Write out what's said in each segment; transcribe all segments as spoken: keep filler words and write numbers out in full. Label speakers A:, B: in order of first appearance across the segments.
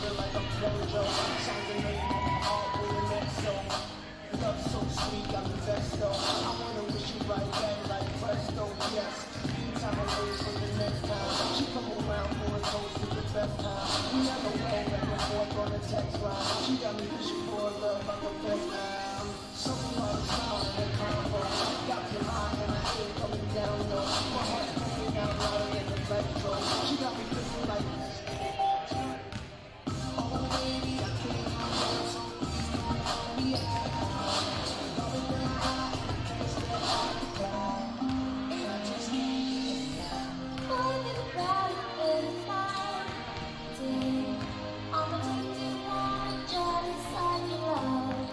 A: feel like I'm Flojo. Sounds a name on my heart with an X O. Love so sweet, got the best though. I wanna wish you right back like presto, yes. Anytime I wait for the next time, she come around for a toast to the best time. We never go back and forth on the text line. She got me wishing for a love like a best time. Something about a smile and a combo. Got me high and I ain't coming down low. My heart's coming down louder than the electro. She got me feeling like, oh baby, I can't hold so please don't call me out. Loving them high, can't step out the car. And I just need you.
B: Boy, you proud and fine. I'm addicted, wanna jump inside your love.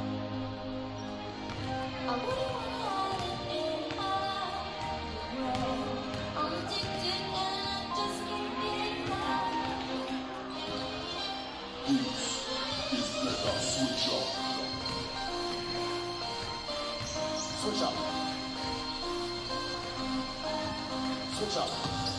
B: I wouldn't wanna hide it in my world. I'm addicted and I just can't get enough.
C: This is better. Switch up.
A: Switch up. Switch up.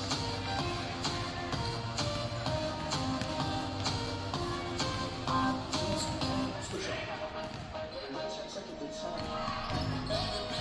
A: Switch up. Check, check it, good time.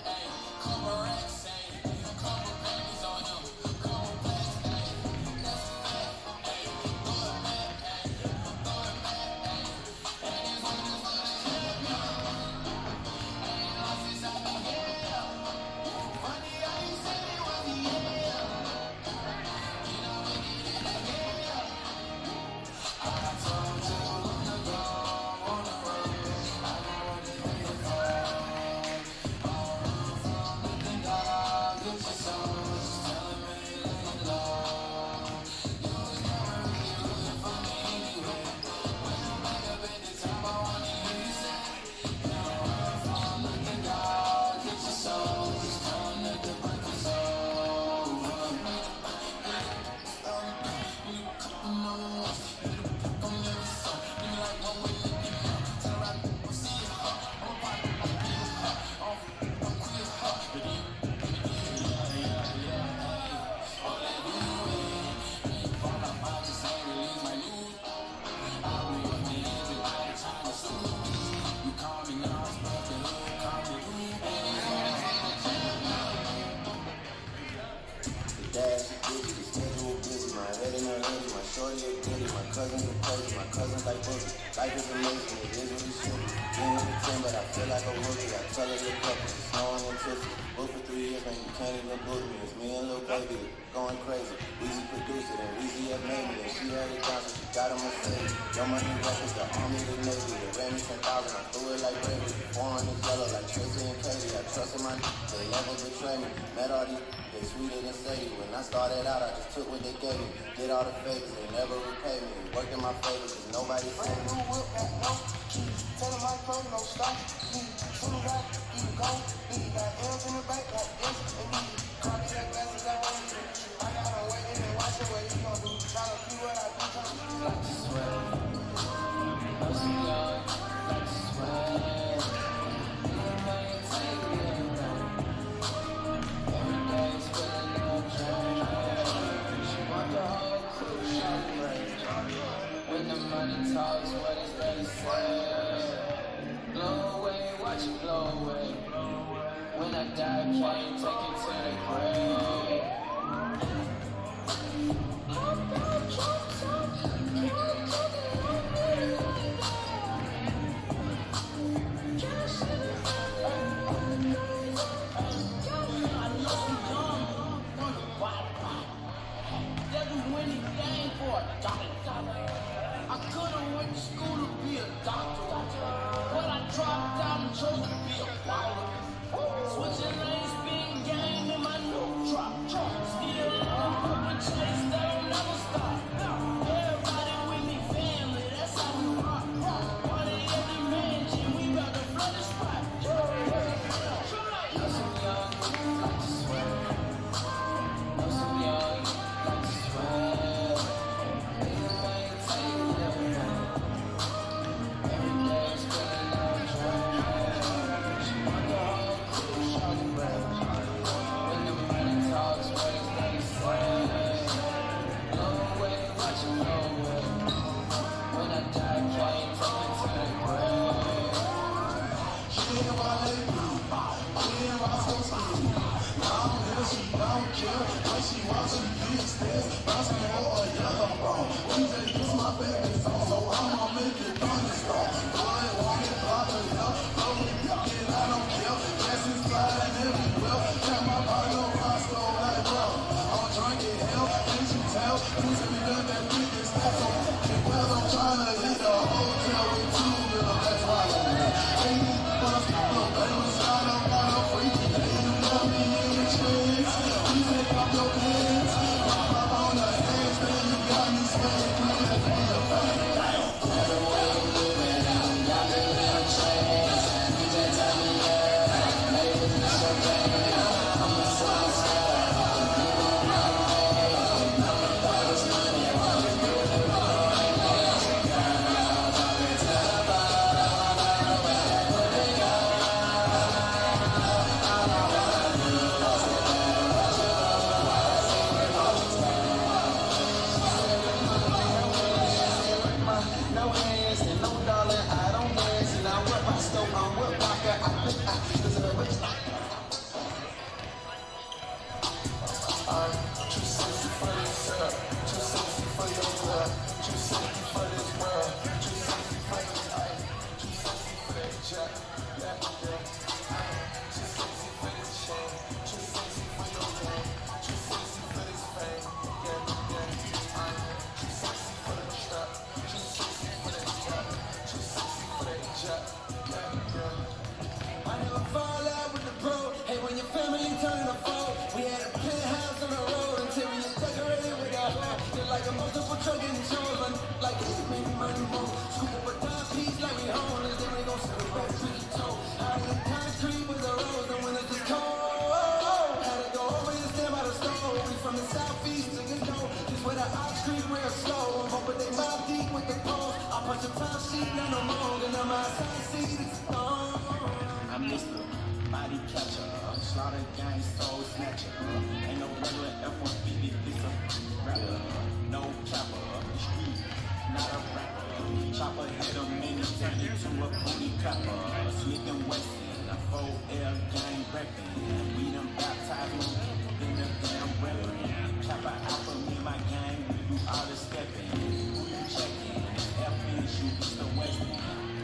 D: Dash, busy, the schedule busy, my head in her hands, my shorty a goodie, my cousins are crazy, my cousins like boogie. Life is amazing, it is what it should be. Being with the team, but I feel like a rookie. I tell her to fuck it, it's snowing and tipsy. Booked for three years, man, you can't even book me. It's me and Lil Baby, going crazy. Weezy produced it, and Weezy have made me, and she had it down, so she got him a Mercedes. Yo money records, the army, the navy, they ran me ten thousand, I threw it like gravy. Foreign is yellow, like Tracy and Katie. I trusted my n***, they never betray me. Met all these, they sweeter than Sadie. When I started out, I just took what they gave me. Did all the favors, they never repay me. It worked in my favor, cause nobody said
A: Brand new whip, got no keys. Tell them my clothes, no stop. Soon as I even go, he got M's in the back, got this and me. Copy that glasses, I want you. I got him waiting and watching what he gon' do. Tryna see what I do, tryna see what I do.
E: Like to sweat, I'm so young, like to sweat. You might take me around. Every day's feeling no change. She want the whole crew, shot break. When the money talks, what is there to say? Blow away, watch it blow away. When I die, can't take it to the grave.
A: I could've went to school to be a doctor, but I dropped out and chose to be a baller. Switching lanes, being game in my new drop. Still in the public chase, they
D: we catch her. Slaughter gang, soul snatcher. Ain't no regular F one fifty, it's a rapper. No capper, street, not a rapper. Chopper hit him and he turned into a booty clapper. Smith and Wesson, a four L gang reppin'. We done baptized him in the damn reverend. Chopper out for me, my gang, we do all the stepping. Who you checking? F N, shoot, it's the West End.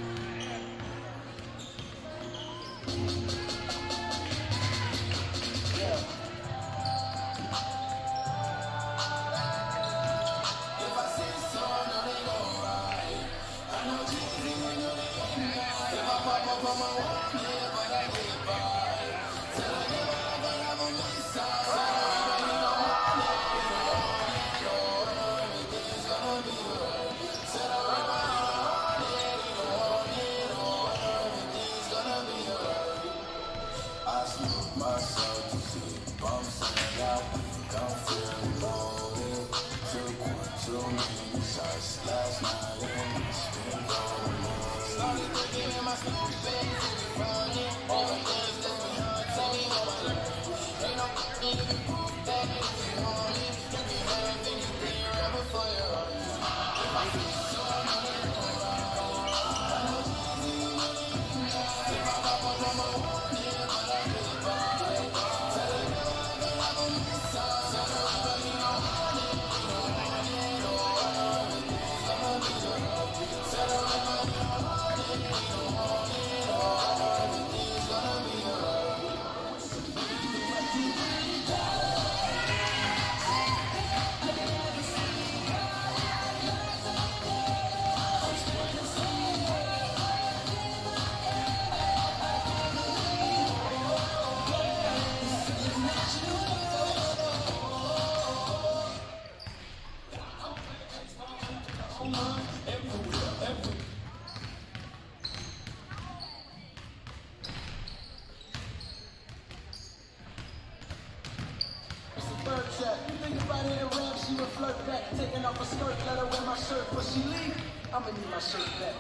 A: Taking off her skirt, let her wear my shirt, but she leave, I'ma need my shirt back.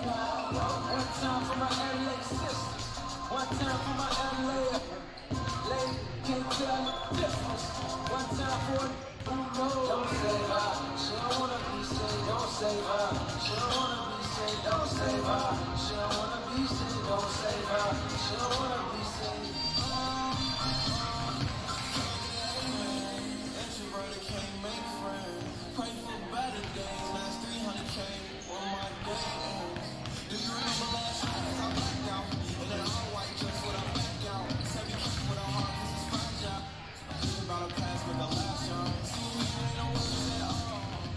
A: One time for my L A sisters, one time for my L A lady, can't tell the difference. One time for who knows. Don't save her, she don't wanna be saved. Don't save her, she don't wanna be saved. Don't save her, she don't wanna be saved. Don't save her, she don't wanna be saved. Introverted can't make friends. Pray for better days, last three hundred K on my day ends. Do you remember last night as I blacked out? And then all white just with a back out. Heavy kick with a heart, this is fragile. I'm thinking about a past with the last y'all. See me, ain't no worries at all.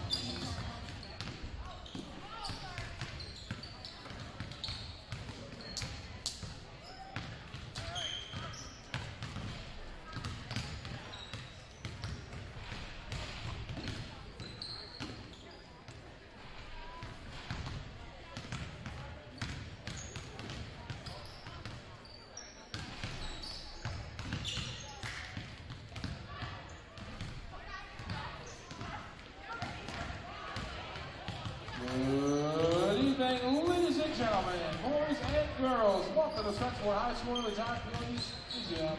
F: Good evening, ladies and gentlemen, boys and girls. Welcome to Central High School of the John Peonies Museum.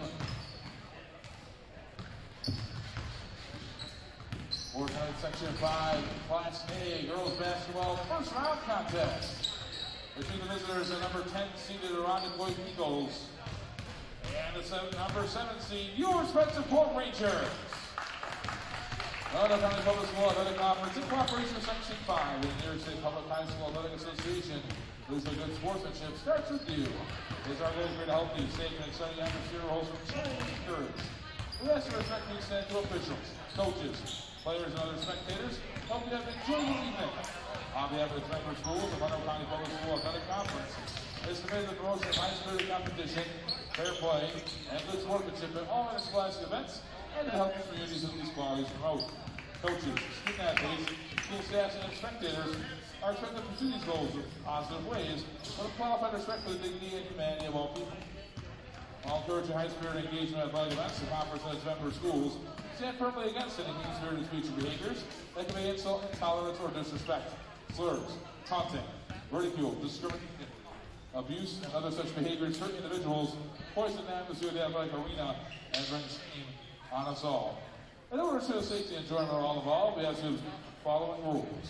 F: For tonight's Section five, Class A, girls basketball first round contest. Between the visitors and number ten seeded Irondequoit Eagles and the number seven seed, your respective Port Rangers. Ottawa County Public School Athletic Conference in cooperation with Section five and the New York State Public High School Athletic Association. This is good sportsmanship starts with you. It is our goal to help you safe and exciting atmosphere wholesome training and encourage. We ask your respect to extend to officials, coaches, players, and other spectators. Hope you have an enjoyable evening. On behalf of the member schools of Ottawa County Public School Athletic Conference, is committed to the promotion of high spirit competition, fair play, and good sportsmanship at all interscholastic events, and to help the communities of these qualities promote. Coaches, student athletes, school staffs, and spectators are expected to pursue these goals in positive ways, with a qualified respect for the dignity and humanity of all people. I'll encourage high spirit engagement at athletic events. The conference and its member schools stand firmly against any mean-spirited speech or behaviors that can be insult, intolerance, or disrespect, slurs, taunting, ridicule, discrimination, abuse, and other such behaviors hurt individuals poison the atmosphere of the athletic arena, and bring steam on us all. In order to ensure safety and enjoyment of all involved, we have the following rules.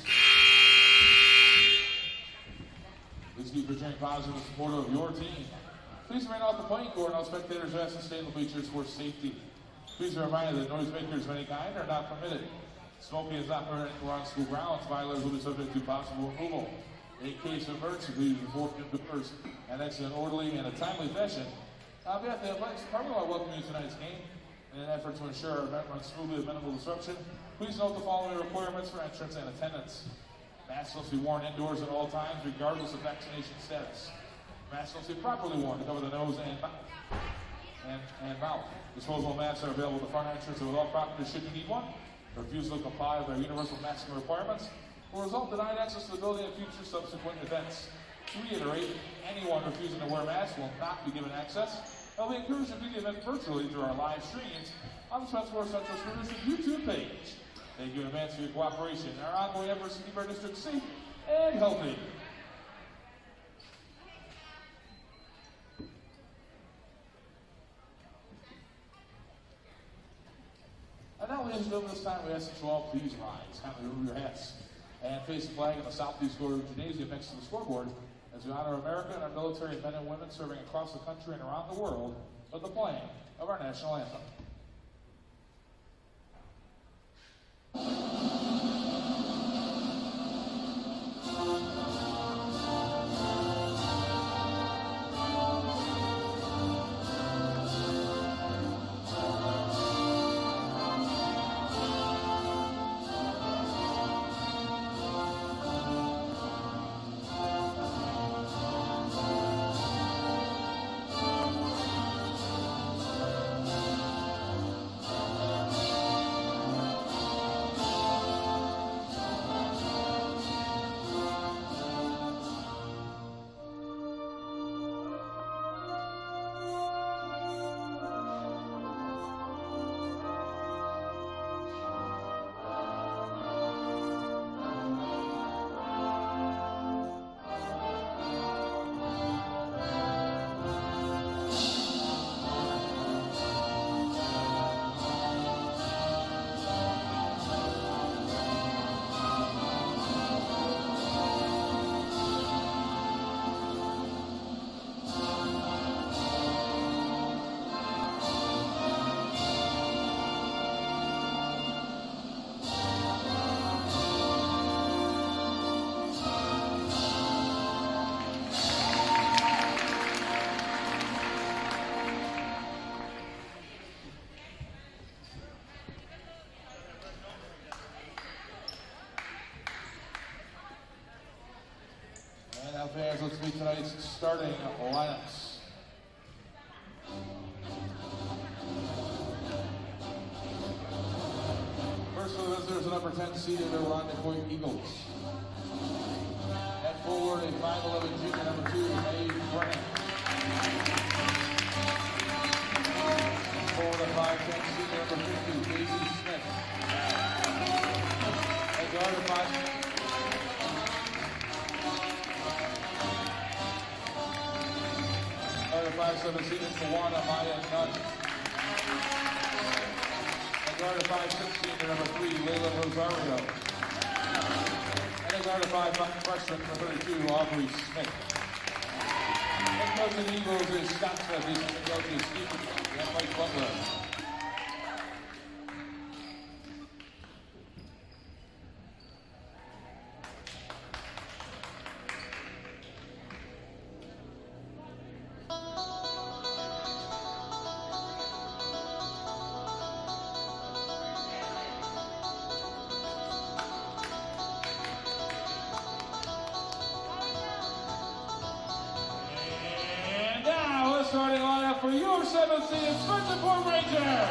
F: Please keep your cheering positive and supportive of your team. Please remain off the playing court, and all spectators are asked to stay in the bleachers for safety. Please be reminded that noisemakers of any kind are not permitted. Smoking is not permitted on school grounds. Violators will be subject to possible removal. In case of emergency, please report the first and exit in an orderly and a timely fashion. On behalf of the Athletics Department, I welcome you to tonight's game. In an effort to ensure our event runs smoothly with minimal disruption, please note the following requirements for entrance and attendance. Masks must be worn indoors at all times, regardless of vaccination status. Masks must be properly worn to cover the nose and mouth. And, and mouth. Disposable masks are available at the front entrance of all properties should you need one. Refusal to comply with our universal masking requirements will result in denied access to the building at future subsequent events. To reiterate, anyone refusing to wear a mask will not be given access. They'll be encouraged to view the event virtually through our live streams on the Spencer Central School District YouTube page. Thank you in advance for your cooperation and our ongoing efforts to keep our district safe and healthy. And now, ladies and gentlemen, this time we ask that you all please rise, kindly remove your hats, and face the flag in the Southeast Corner Gymnasium next to the scoreboard as we honor America and our military men and women serving across the country and around the world with the playing of our national anthem. Fans, let's meet tonight's starting lineups. First for the visitors, the number ten seeded Irondequoit Point Eagles. At forward, a five eleven junior, number two, Mae Brennan. Forward, a five ten senior, number fifty, Daisy Smith. At guard, a five. five seven senior Tawana Maya Nunn. And guard of five six senior number three, Layla Rosario. And a guard of five freshman number thirty-two, Aubrey Smith. And coach of the Eagles is Scott Smith. He's the coach is Steve and Mike Butler. Starting lineup for your seventh seed Spencer Point Rangers.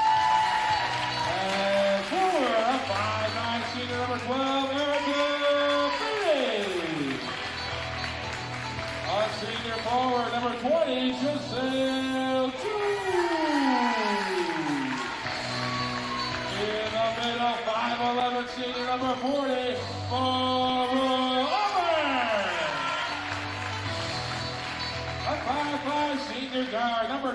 F: And forward, five nine senior number twelve, Erica Brady. Our senior forward, number twenty, Giselle Chu. In the middle, five eleven senior number forty, Mara Auburn. five five senior guard, number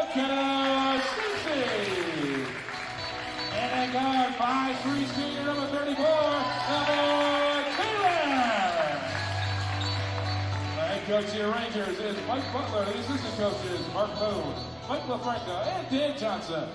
F: McKenna Stacy. And a guard, five three senior, number thirty-four, Emma Taylor. The head coach of the Rangers is Mike Butler. The assistant coaches, Mark Boone, Mike LaFranca, and Dan Johnson.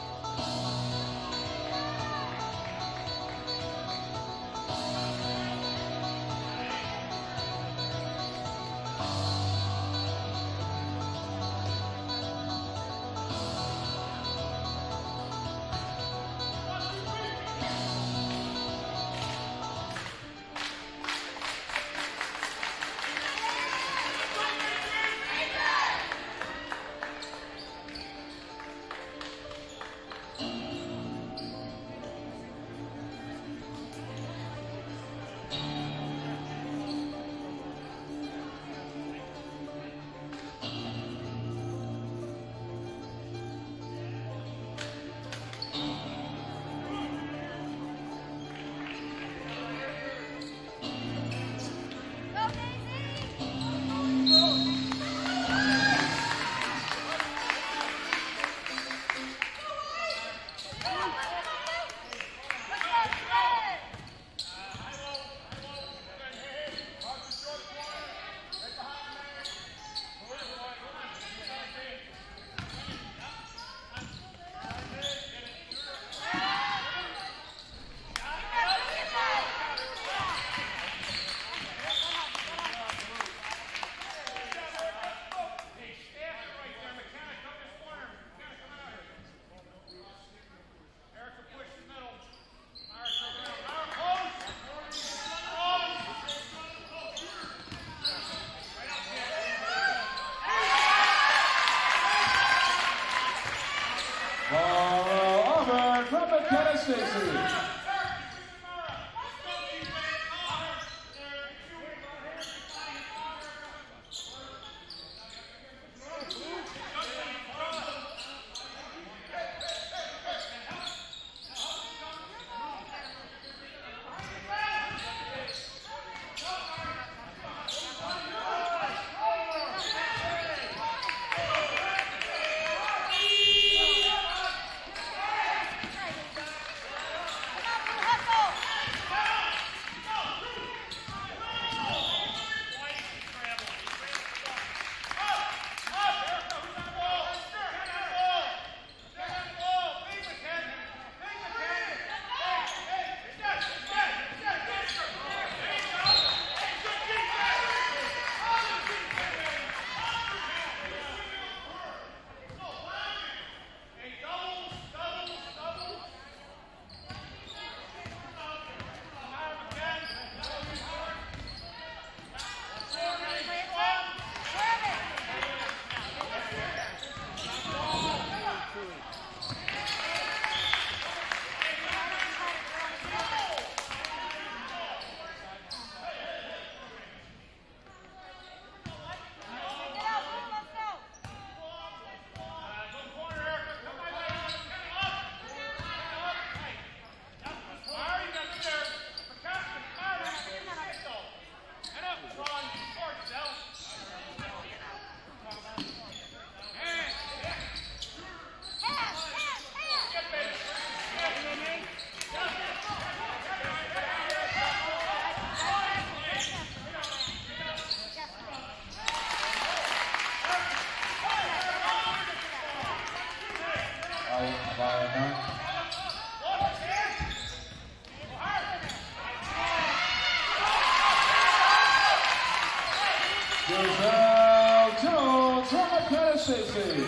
F: Giselle Jones from McKenna Stacy.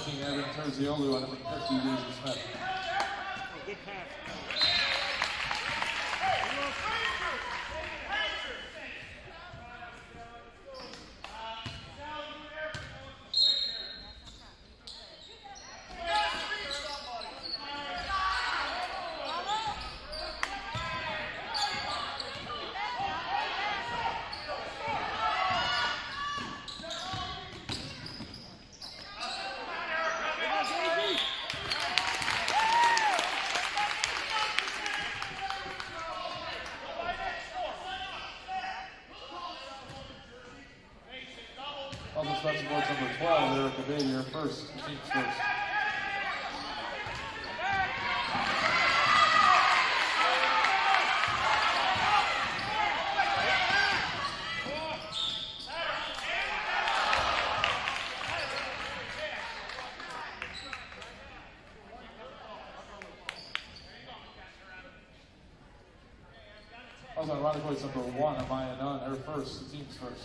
F: fifteen, Evan Terziolu, and number fifty, Daisy Smith.
G: Good pass.
F: Also special boards number twelve, Erica Beatty, her first, the team's first. Also on Ronnie Boy's number one, Amaya Nunn, her first, the team's first.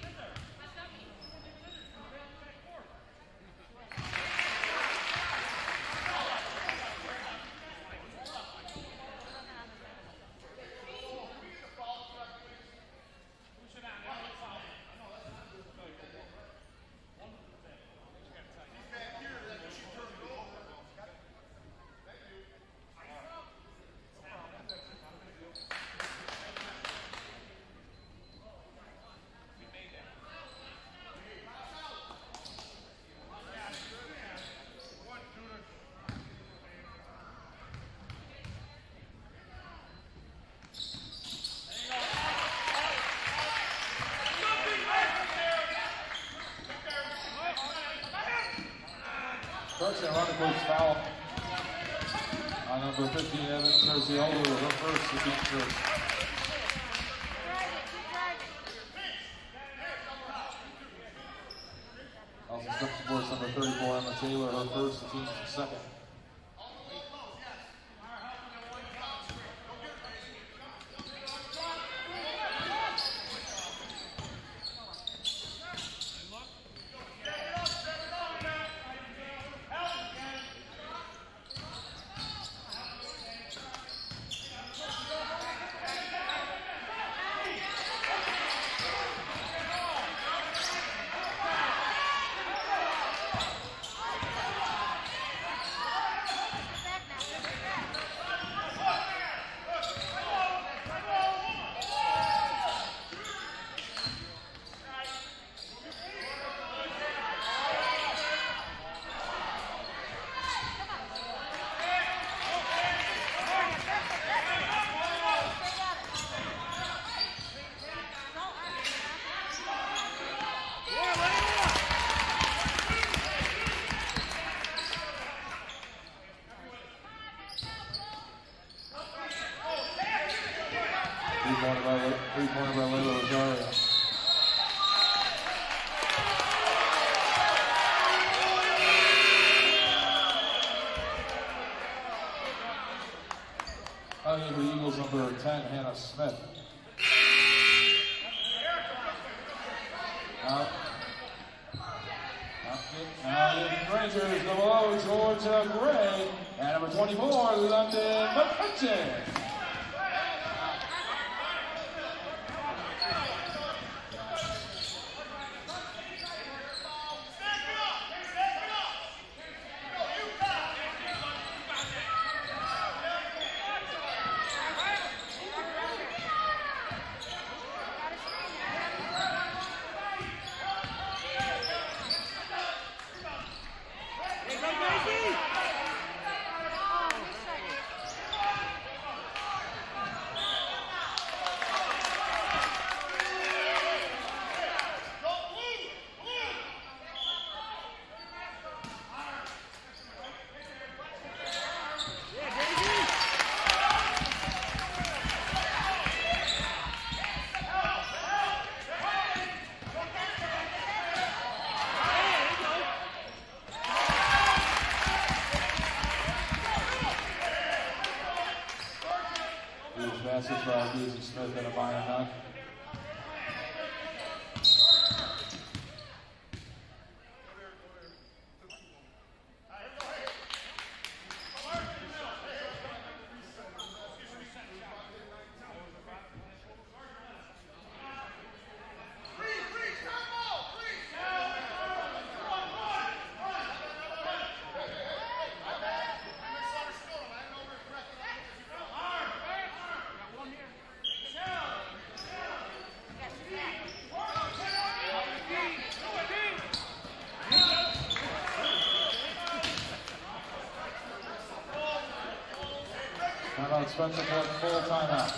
F: First and running close foul on number fifteen, Evan Terziolu, her first, the team's first. Also steps aboard number thirty-four, Emma Taylor, her first, the team's second. Three-pointer by, three-pointer by Layla Rosario. Coming in for the Eagles, number ten, Hannah Smith. Now, now in Rangers, the below, Georgia Gray, and number twenty-four, London McCutcheon. Passes by Daisy Smith and Amaya Nunn. Timeout, Spencer Clark, full timeout.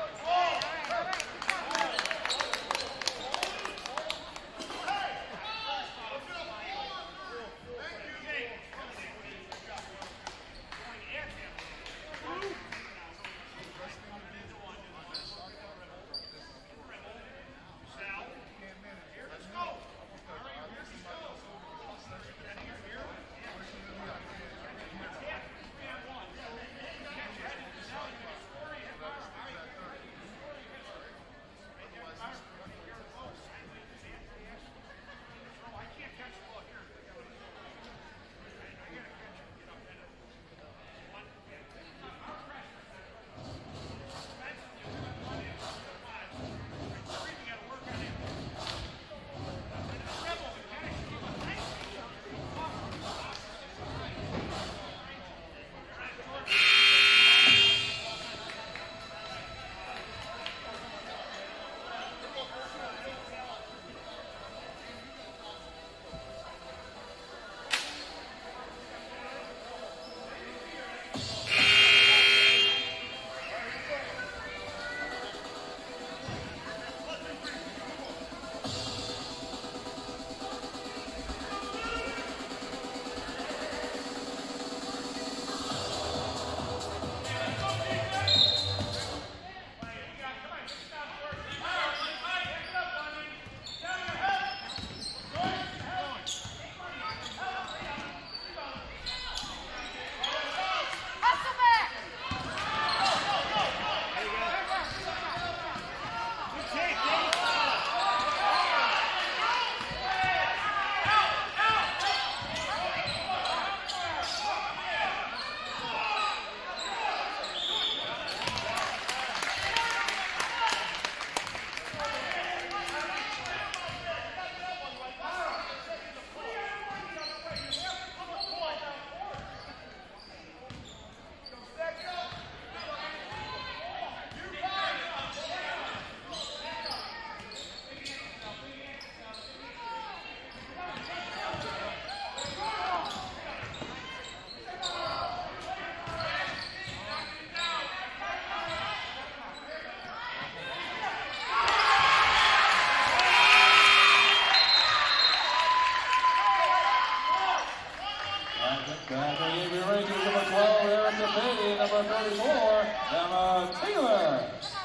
F: Number thirty-four, Emma Taylor.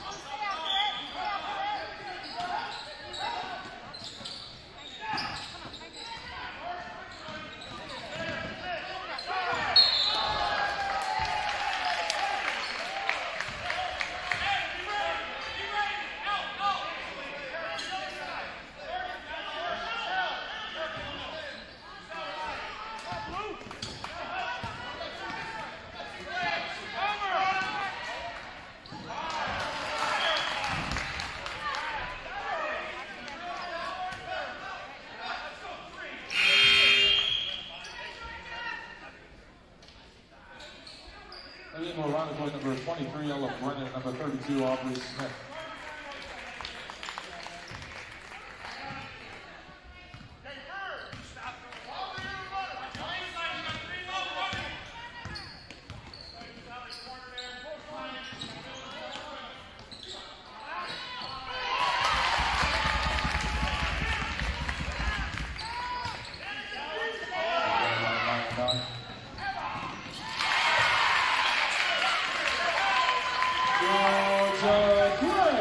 F: We'll round it with number twenty-three, Ella Brennan, number thirty-two, Aubrey Smith. Georgia Green.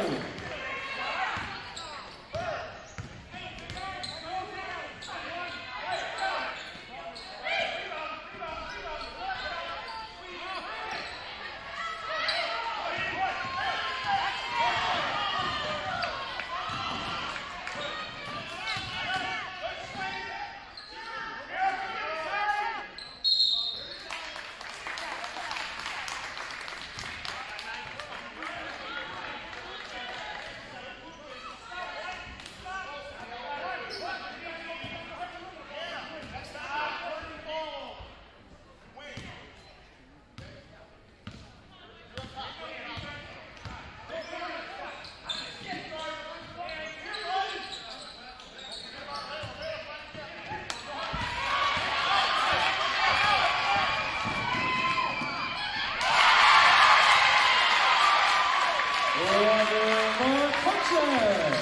F: Auburn.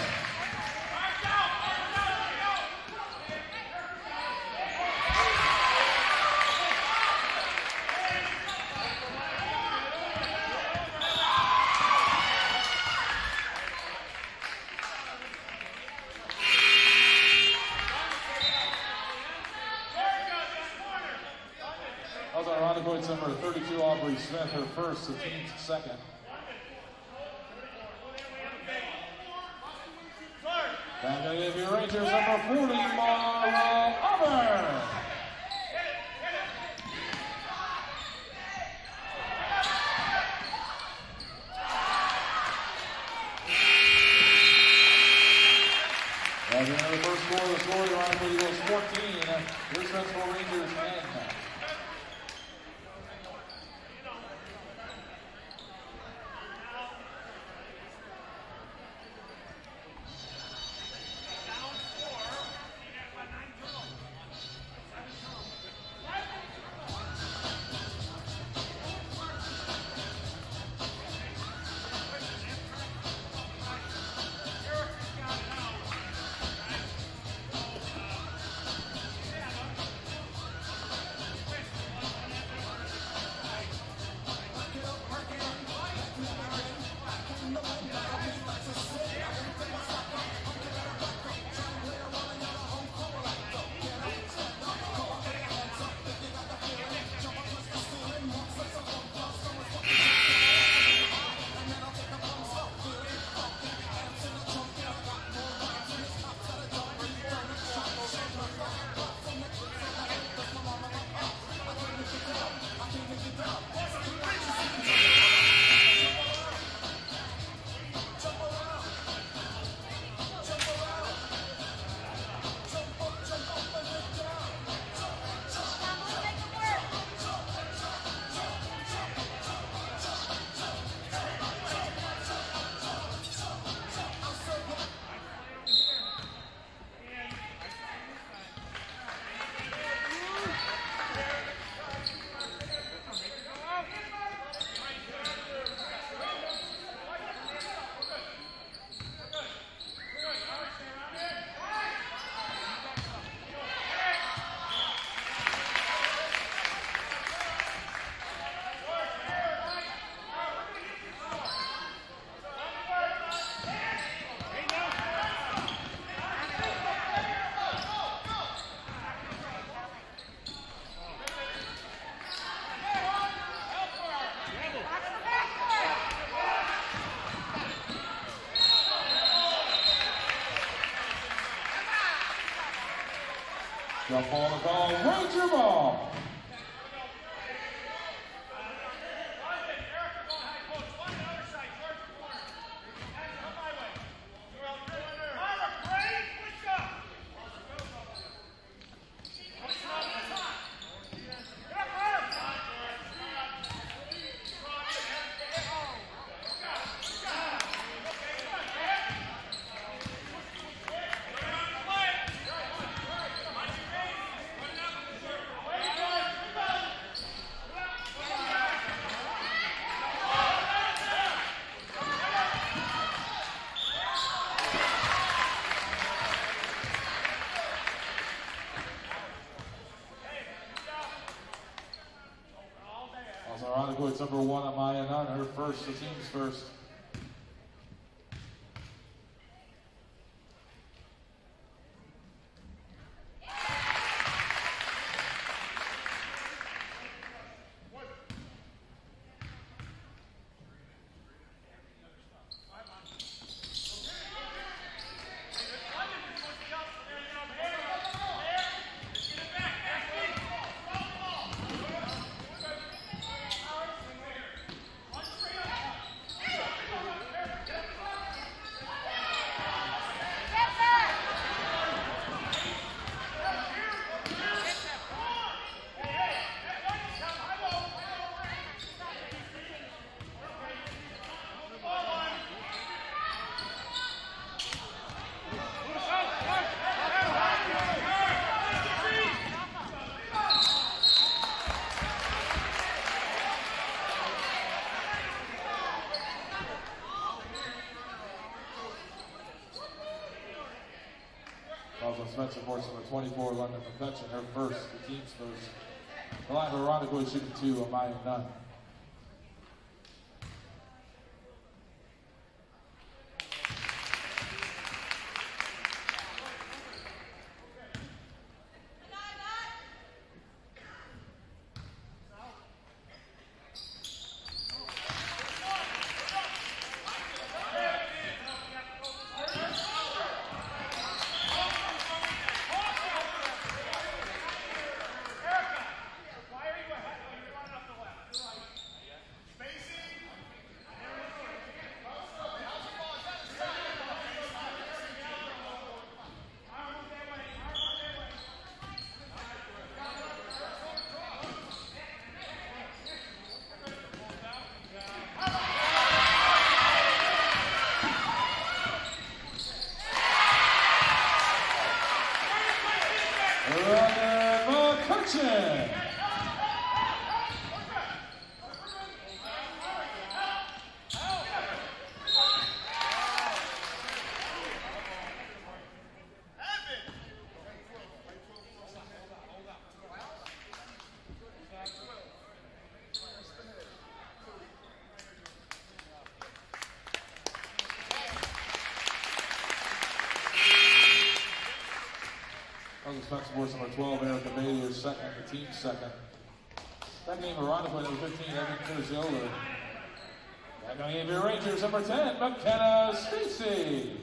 F: That was our points number thirty-two, Aubrey Smith, her first, the team's second. Back to give you Rangers number forty, Mara Auburn. As in the first score of the scoring line for Eagles fourteen, Richmond for Rangers ten. Jump ball to call, Ranger ball. It's number one, Amaya Nunn, her first, the team's first. defensive force number twenty-four, London Perfection, her first, the team's first. The line, Veronica is shooting two, Amaya none. Defensive force number twelve, Erica Bailey is second, the team's second. Second game, Veronica, number fifteen, Evan Curziola. Back on the A V Rangers, number ten, McKenna Stacy.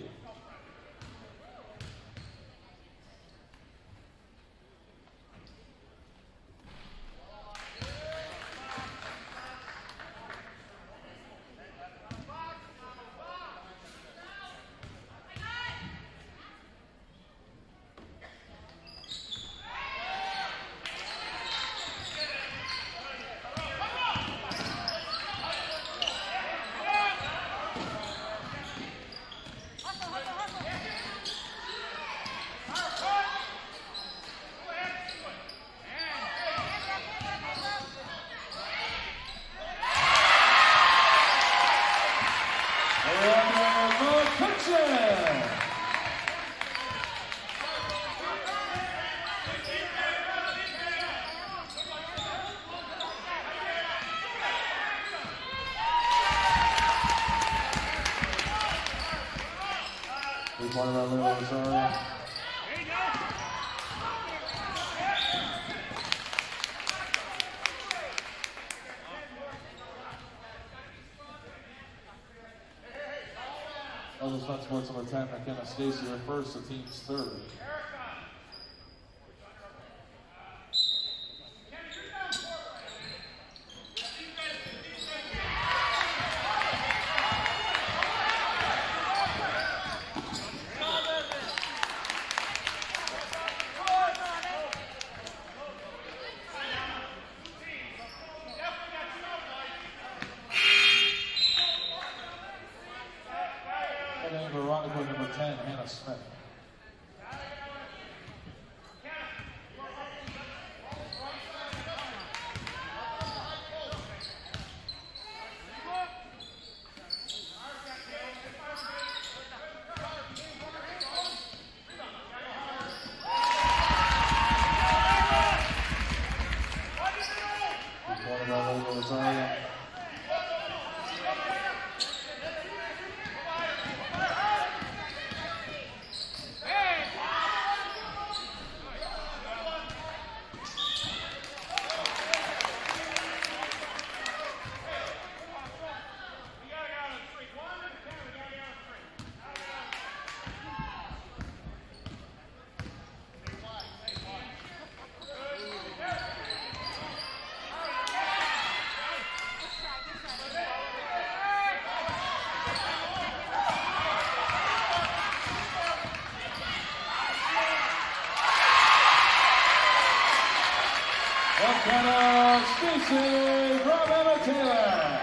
F: One of our little Rosario. Other defensive force number ten, McKenna Stacy, her first, the team's third. Veronica, number ten, Hannah Smith. Rosario. McKenna Stacy from Emma Taylor.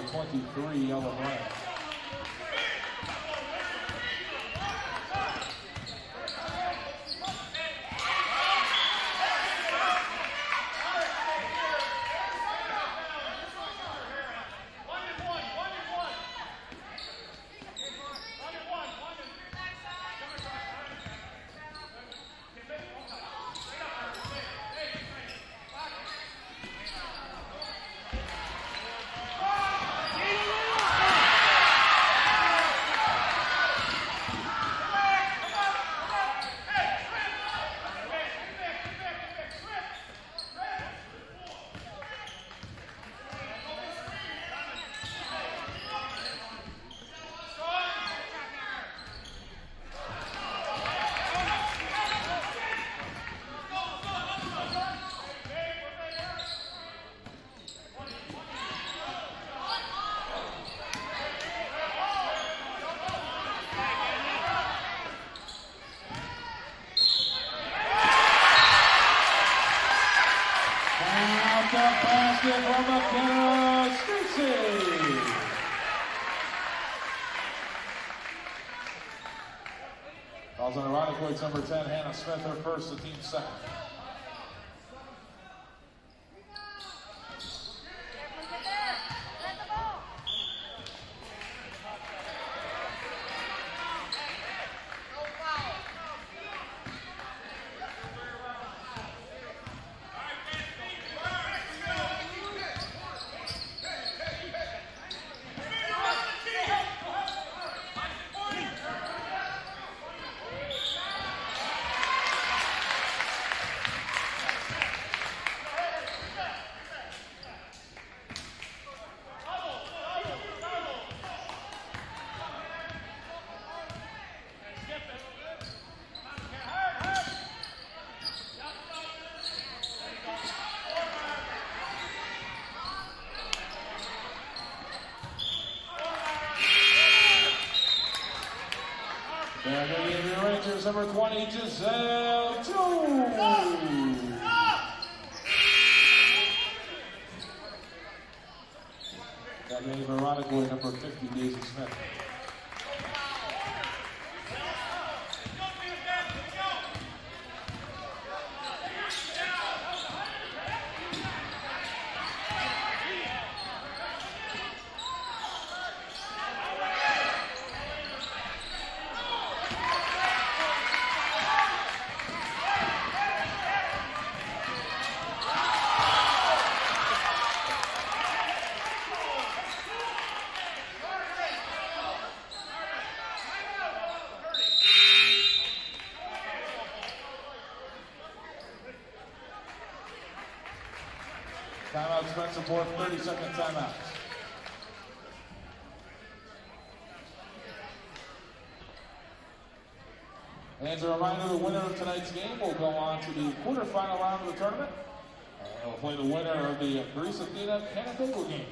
F: twenty-three, yellow flag. Basket from McKenna Stacy. Calls on Irondequoit's number ten, Hannah Smith, her first, the team's second. And the Indiana Rangers, number twenty, Giselle Jones. That name, ironically, number fifty, Daisy Smith. Timeout, Spencer Borth, thirty second timeout. And as a reminder, the winner of tonight's game will go on to the quarterfinal round of the tournament. And we'll play the winner of the Greece Athena Canandaigua game.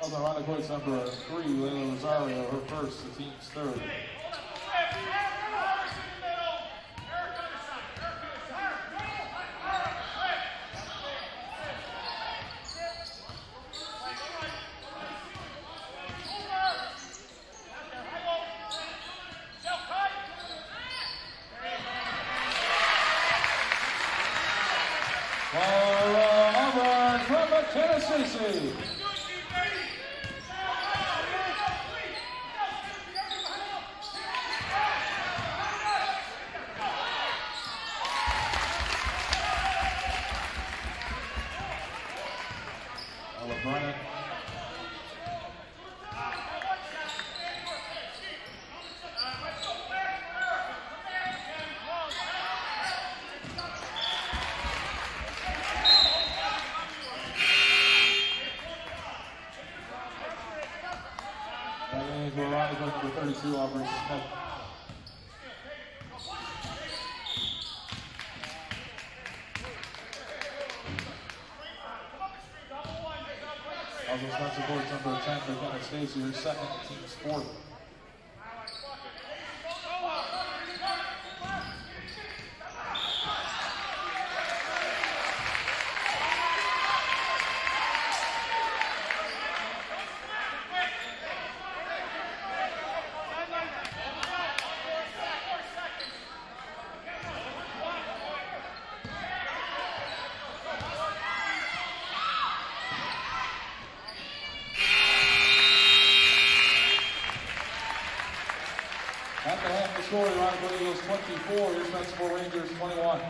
F: Fouls on Ronda Coates number three, Layla Rosario, her first, the team's third. Tennessee. LeBron. Number thirty-two, Aubrey Smith. Also Spencer Boyd's number ten, McKenna Stacy, her second, team's fourth. At the half of the score, Ironically Eagles twenty-four, here's Spencer Rangers twenty-one.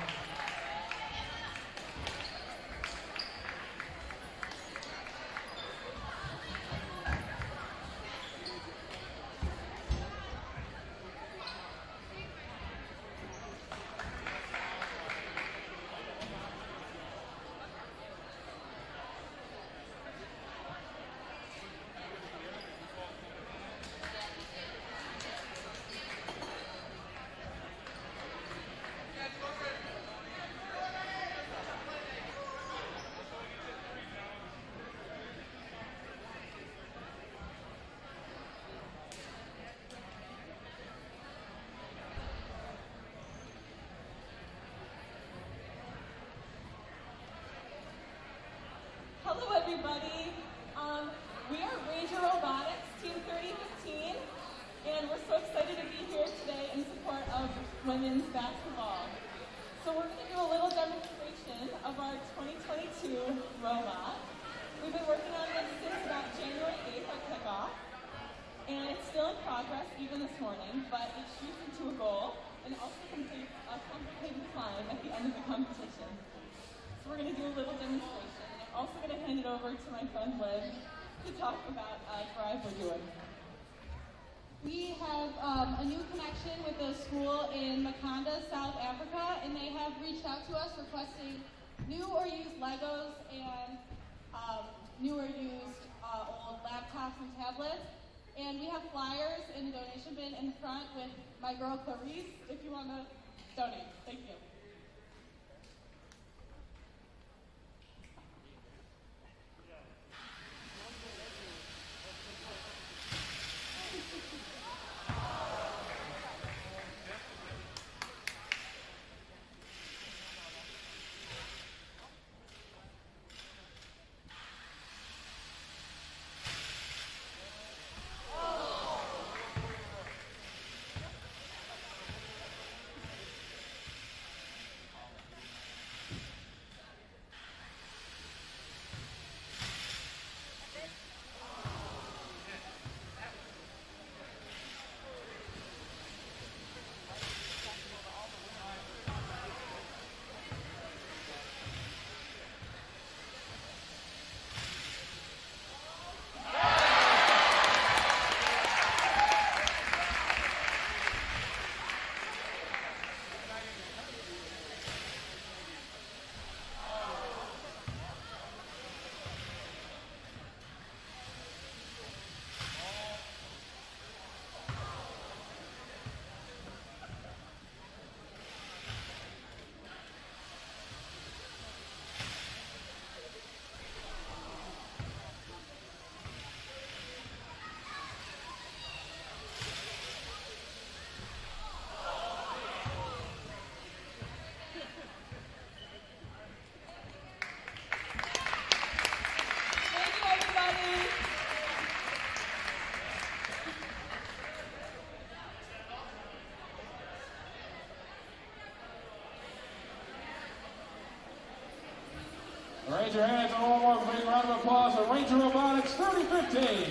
H: Hello everybody, um, we are Ranger Robotics, Team thirty fifteen, and we're so excited to be here today in support of women's basketball. So we're going to do a little demonstration of our twenty twenty-two robot. We've been working on this since about January eighth at kickoff, and it's still in progress even this morning, but it shoots into a goal and also completes a complicated climb at the end of the competition. So we're going to do a little demonstration. I'm also going to hand it over to my friend Liv to talk about uh, Thrive we're doing.
I: We have um, a new connection with a school in Makanda, South Africa, and they have reached out to us requesting new or used Legos and um, new or used uh, old laptops and tablets. And we have flyers in the donation bin in front with my girl Clarice, if you want to donate. Thank you.
F: Raise your hands and one more big round of applause for Ranger Robotics thirty fifteen.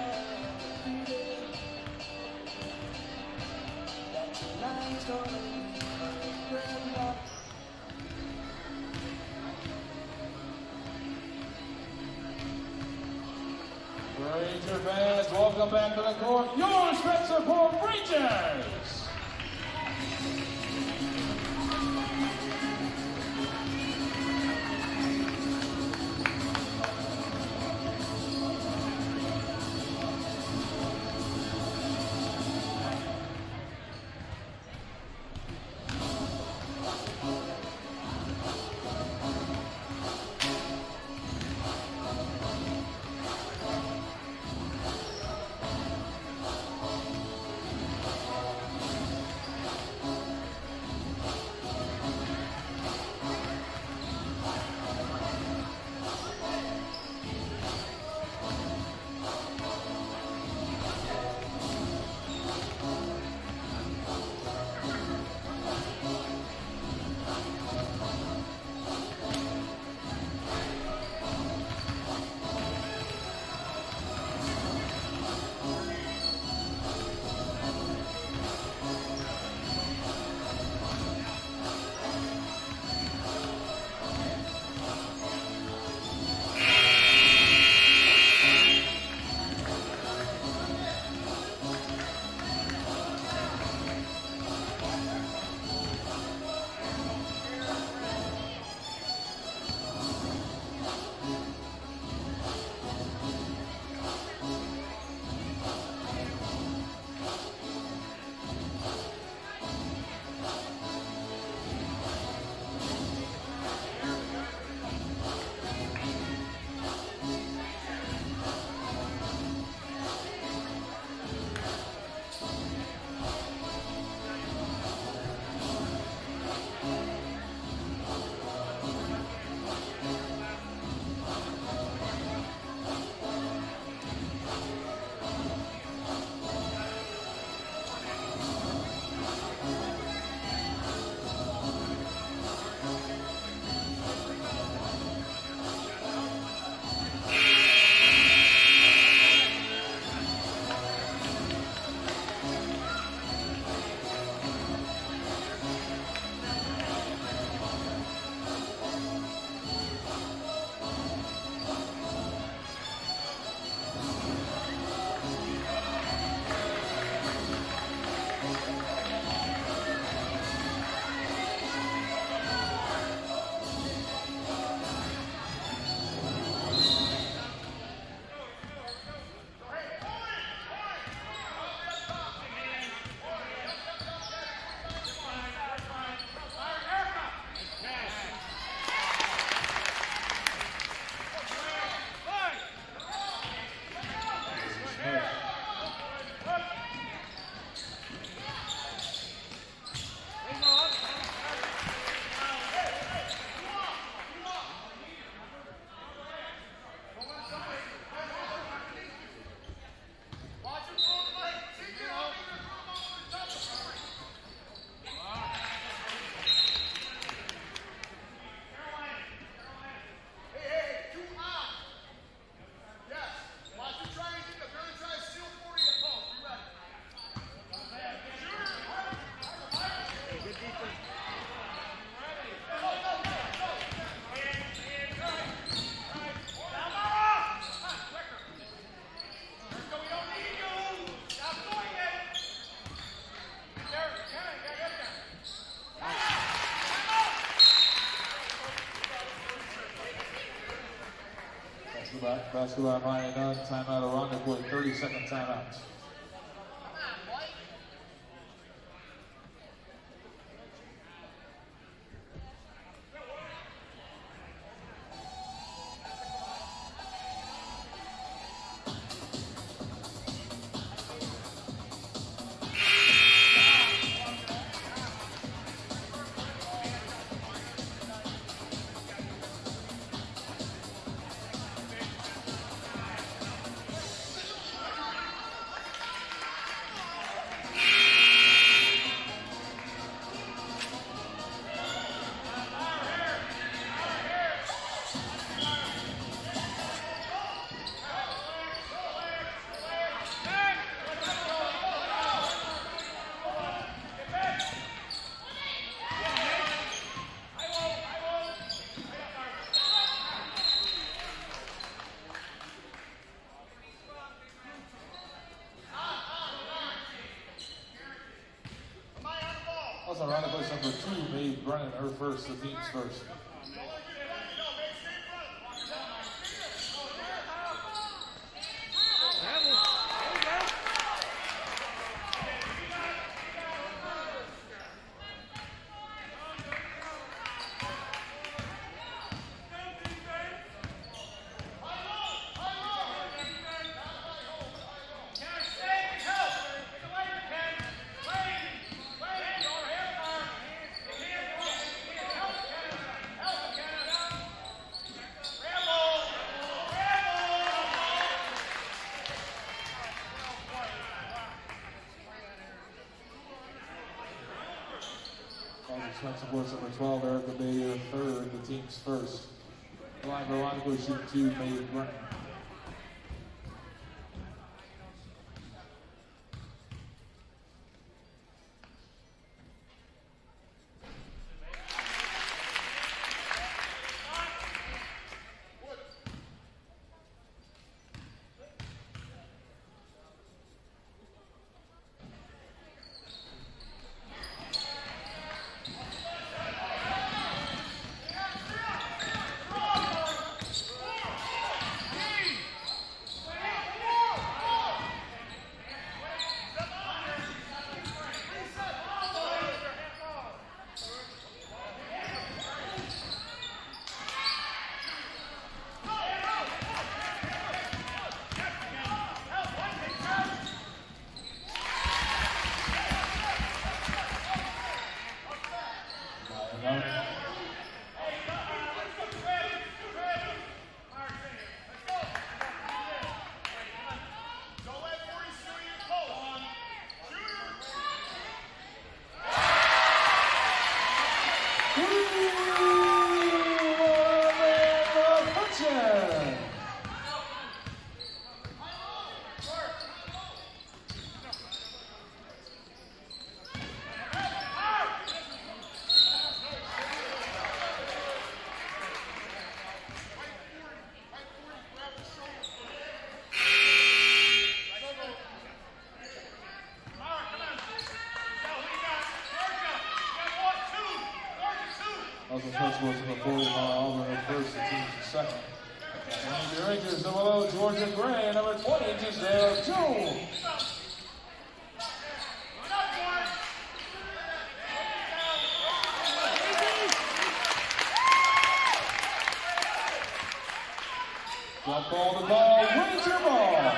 A: Tonight's gonna be
F: Ranger fans, welcome back to the court, your Spencer Ford Rangers! Basketball Ryan Dunn, timeout Aranda with thirty second timeout. Also, around the place number two made Brennan her first, the team's first. Defensive boards number twelve, Erica Bayer, third, the team's first. Line Veronica shoot two, made Brennan. Also, first was number forty, Auburn at first, the team's second. And the Rangers, number below, Georgia Gray, number twenty, Giselle Joe. Drop ball to ball, Ranger ball.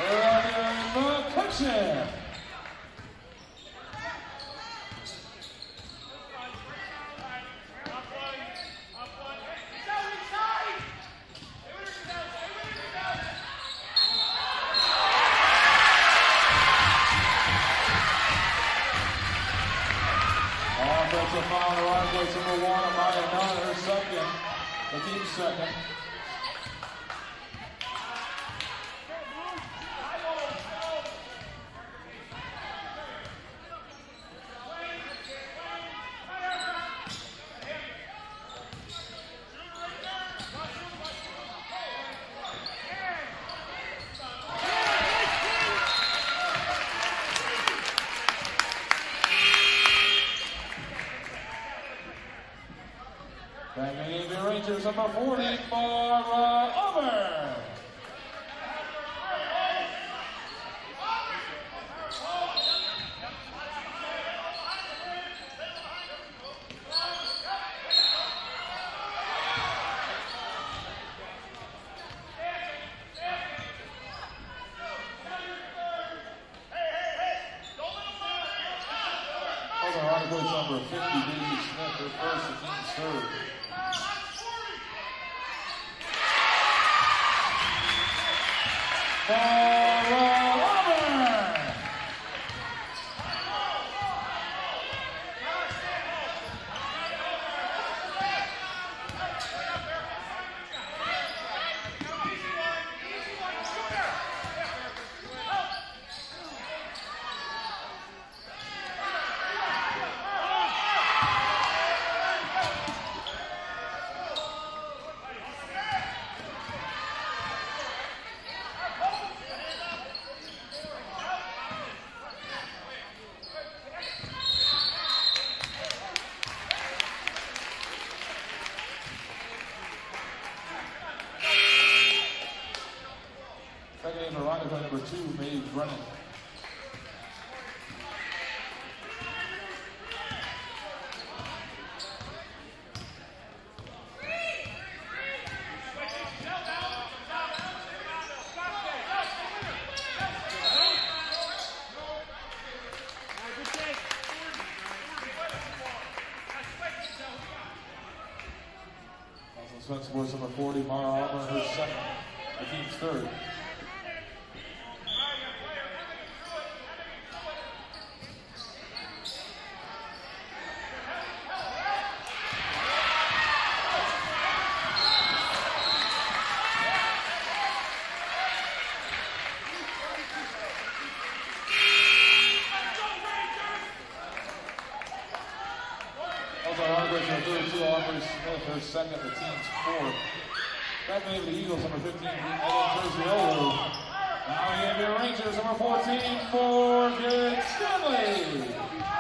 F: Ryan McCutcheon. Offensive foul on the right place, number one, Amaya Nunn, her second, the team's second. Banging in the Rangers, number forty, Mara Auburn. Over on the number fifty, Daisy Smith, her first, the team's third. Mara Auburn. Second in Veronica, number two, Maeve Brennan. Also Spencer Sports number forty, Mara Auburn, her second, the team's third. thirty-two, Aubrey Smith, her second, the team's fourth. Back maybe the Eagles, number fifteen, Ellen Terziolo. Now we have the Rangers, number fourteen, Morgan Stanley.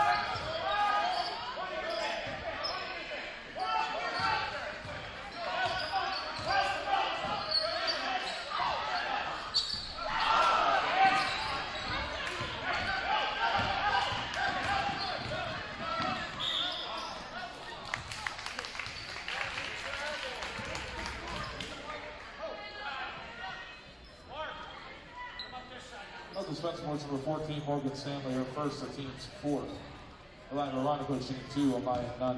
F: Another Spencer Morris, number fourteen, Morgan Stanley, her first, the team's fourth. Alana Veronica, shooting two, Amaya Nunn.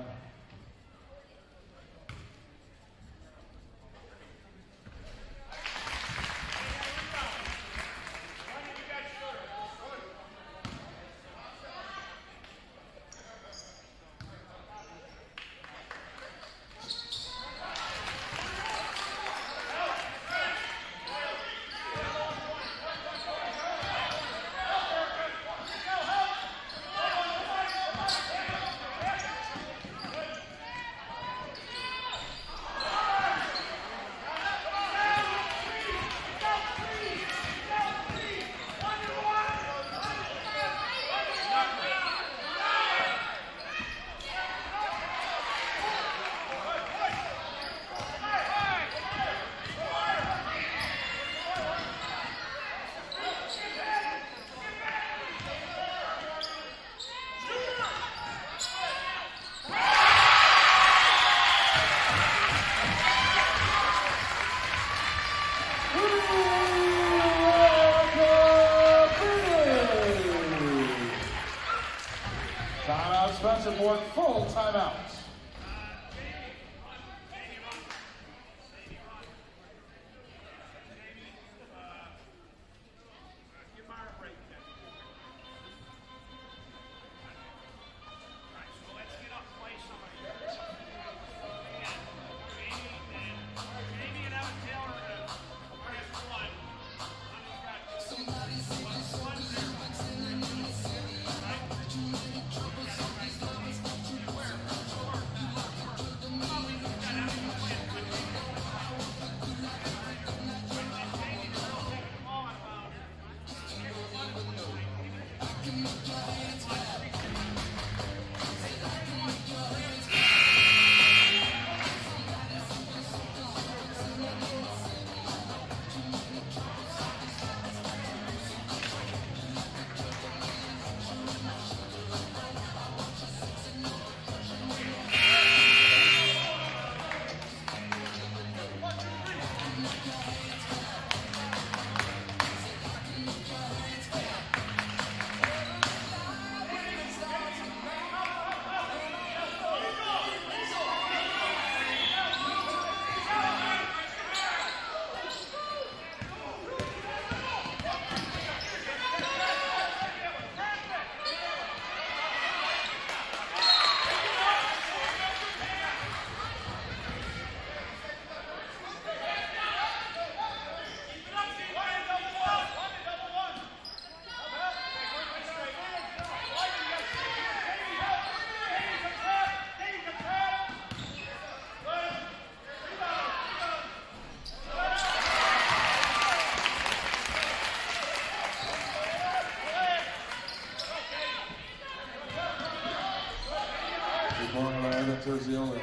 F: Evan Terzioli.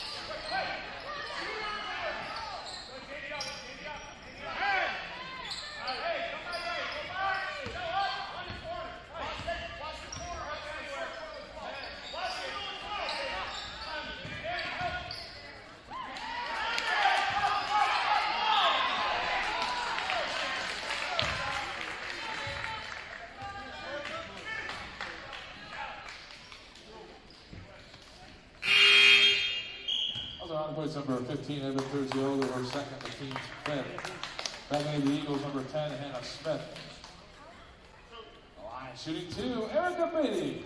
F: Points number fifteen, Evan Terzioli, her second, the team's fifth. Backing the Eagles, number ten, Hannah Smith. The line shooting two, Erica Beatty.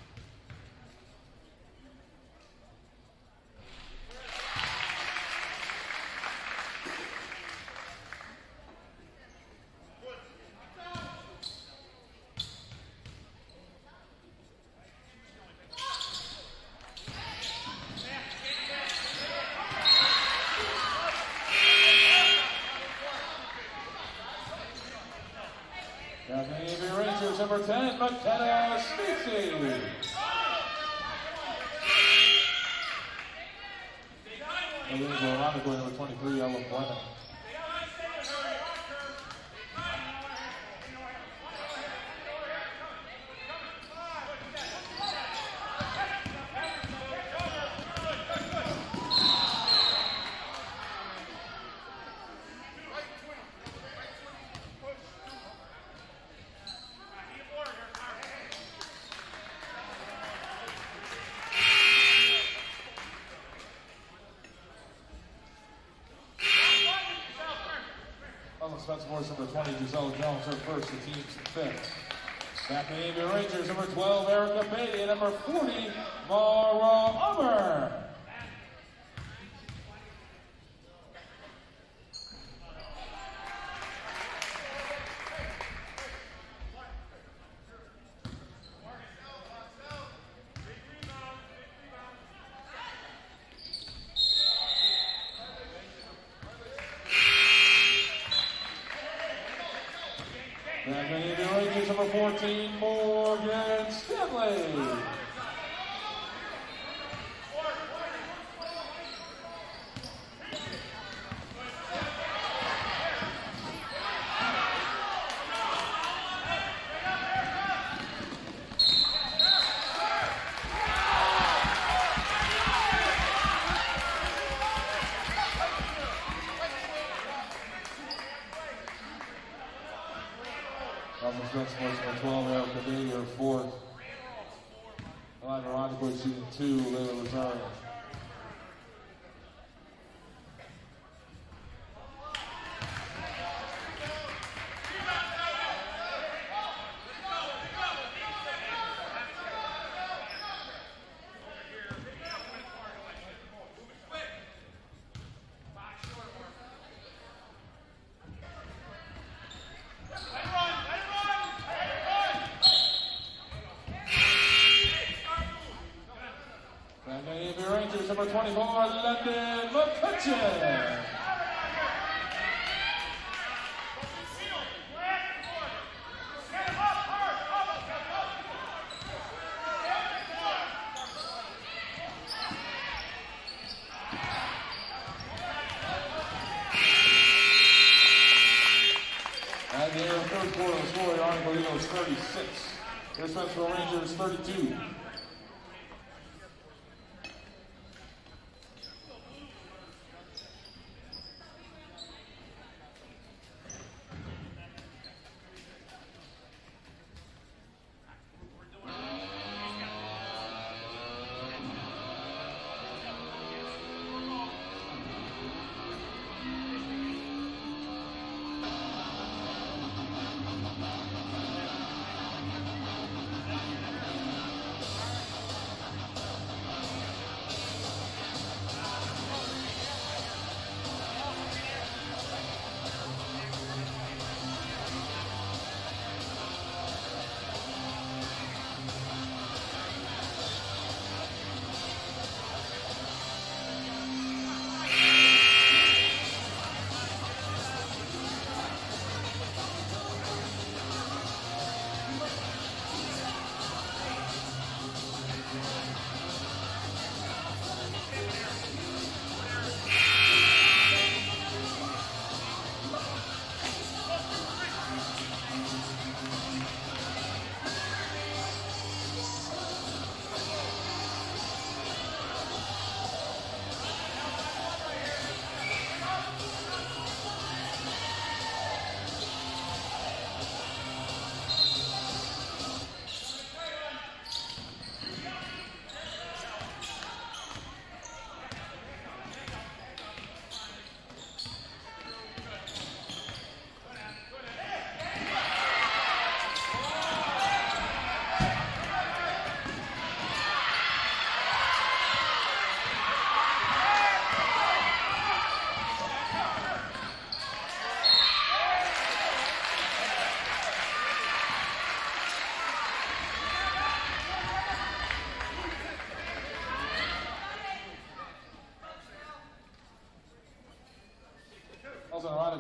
F: Number ten, McKenna Spacey. And then ironically, number twenty-three, Ella Blennon. Spencer Morris, number twenty, Giselle Jones, her first, the team's fifth. Back in the Indian Rangers, number twelve, Erica Beatty, and number forty, Mara Ummer. Back in the Rangers, number fourteen, Morgan Stanley. Spencer Morris, number twelve, Erica Beatty, her fourth. Line ironically shooting two, Layla Rosario. Rangers, number twenty-four, London McCutcheon. And the third quarter score, Arnie Bellino's thirty-six. Here's Central Rangers thirty-two.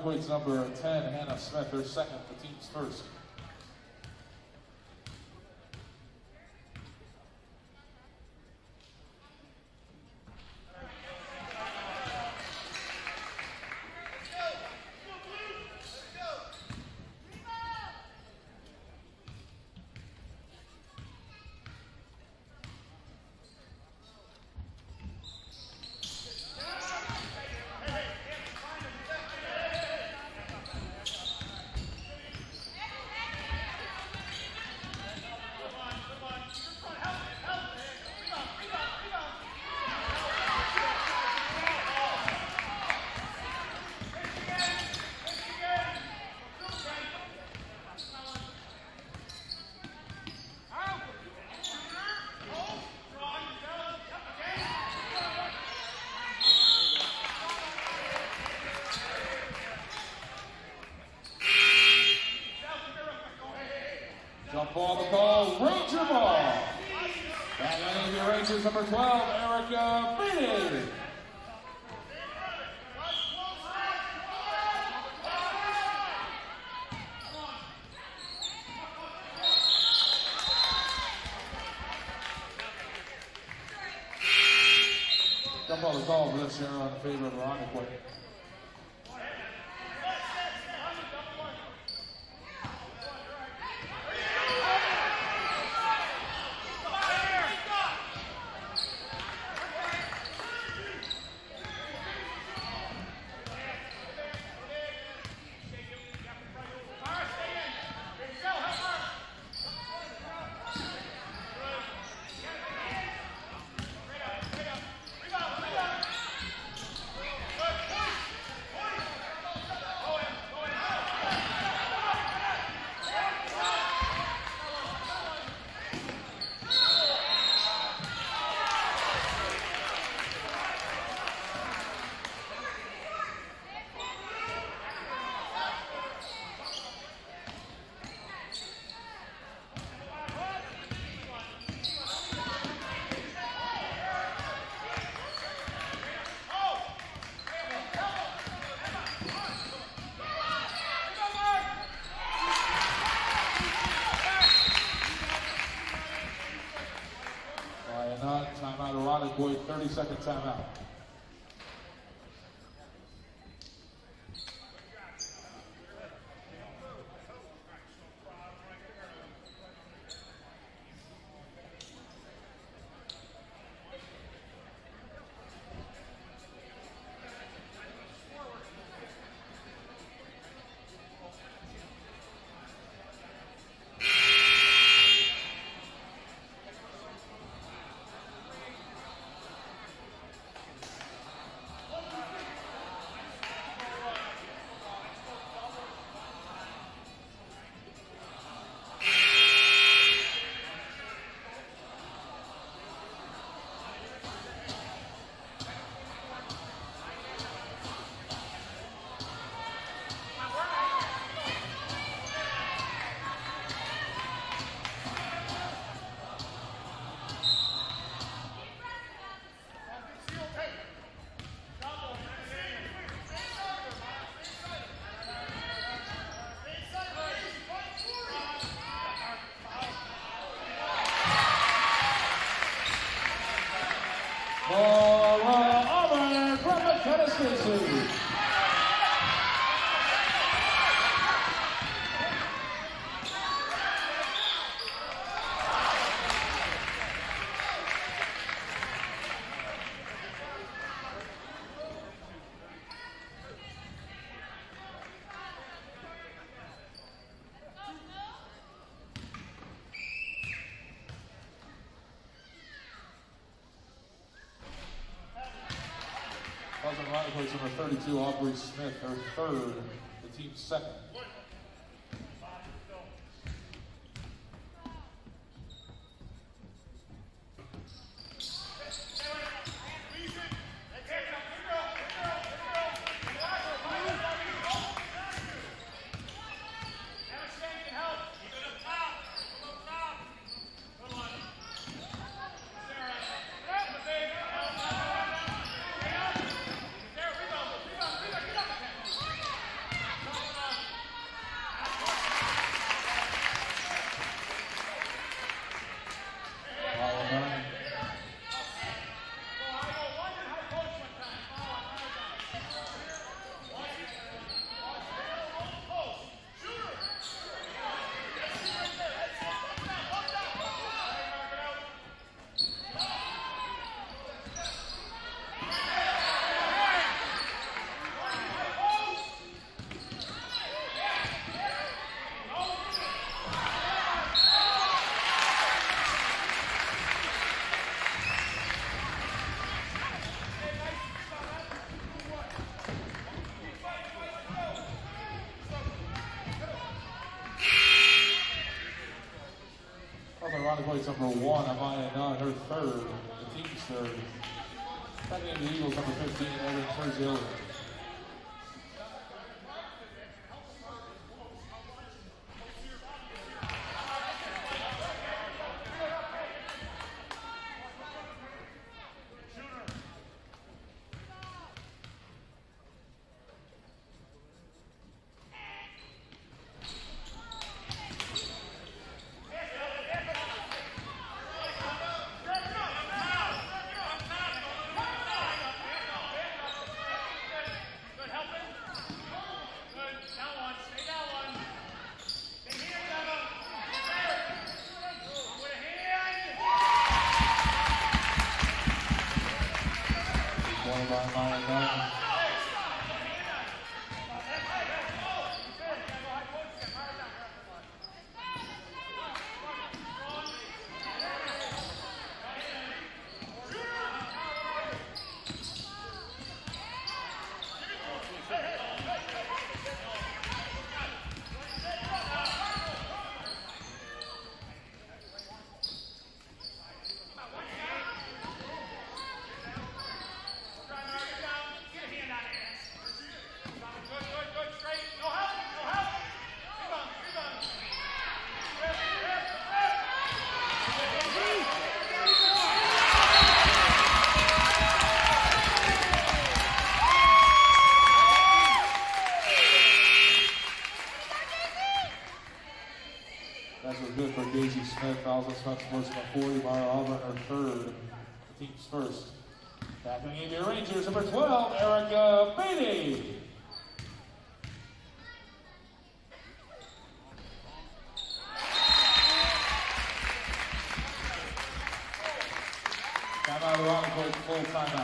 F: equates number ten, Hannah Smith, her second, the team's first. Jump ball to call, Ranger ball. Battling the Rangers, number twelve, Erica Feeney. Jump ball to call for this year in favor of Veronica. Timeout, Erotic Boy, thirty second timeout. Laura Auburn from Tennessee. Causing line place number thirty-two, Aubrey Smith, her third, the team's second. to place number one, Amaya Nunn, her third, the team's third. Second in the Eagles, number fifteen, Evan Terzilli. Smith sports number forty, Mara Auburn, her third, the team's first. Tackling in the Rangers, number twelve, Erica Beatty. Timeout around the court, full timeout.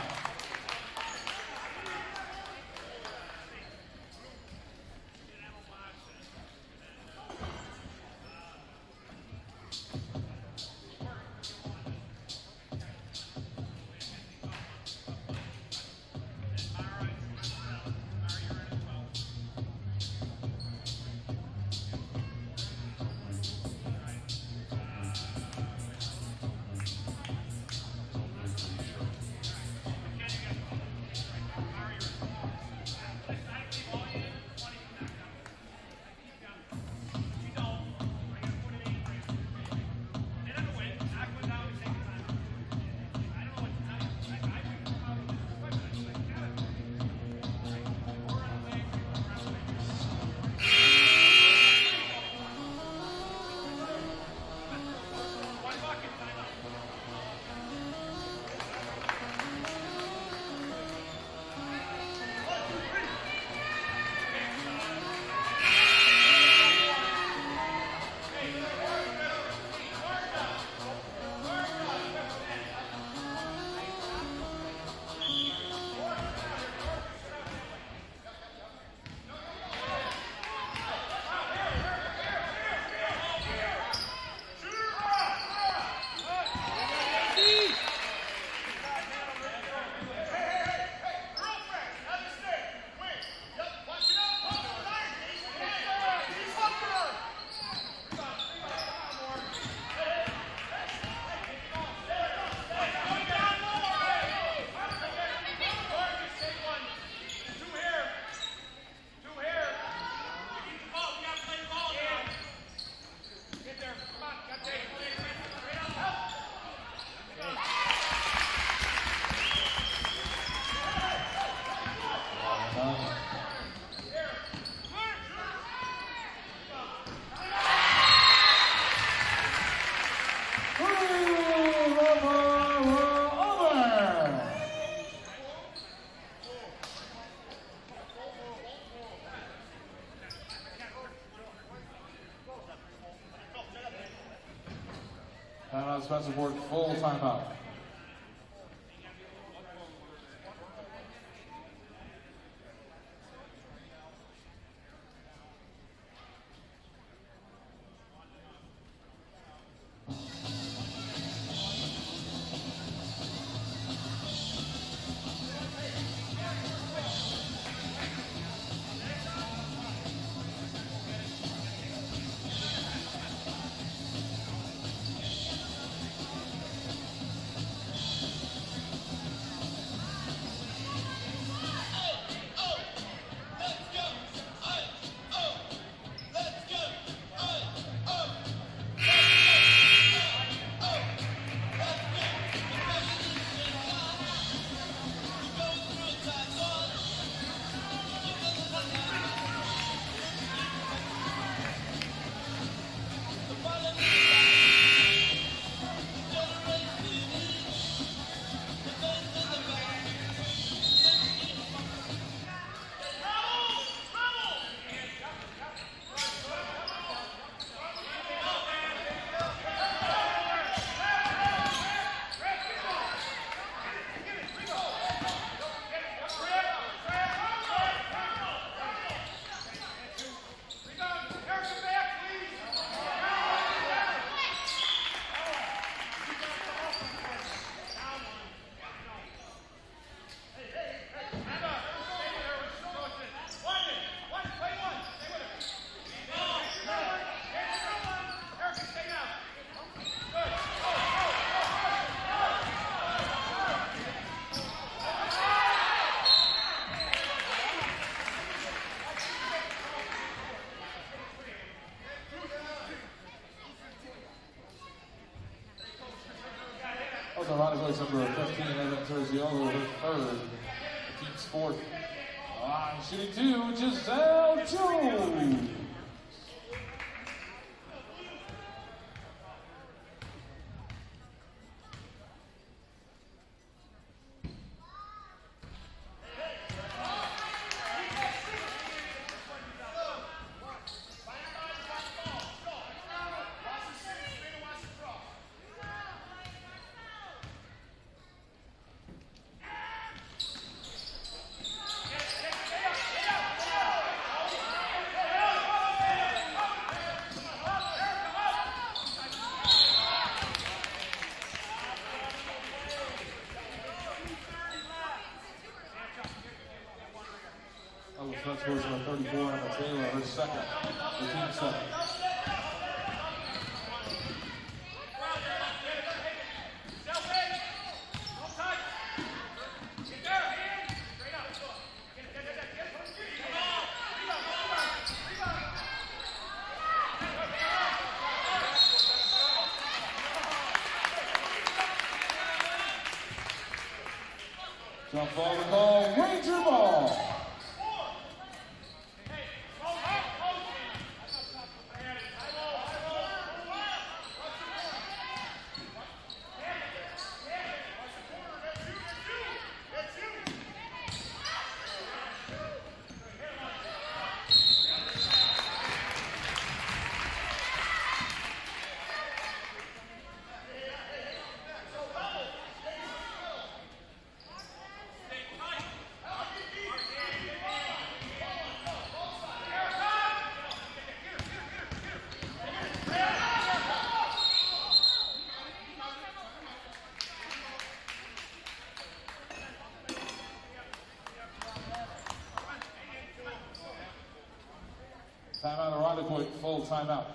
F: Timeout, Spencer Ward, full timeout. Ironically, number fifteen, Evan Terziolo, her third, the team's fourth. Uh, shooting two, Giselle Jones. That's scores number thirty-four on the Taylor, her second, the team second. Jump ball to call, Ranger ball. Timeout, Irondequoit, full timeout.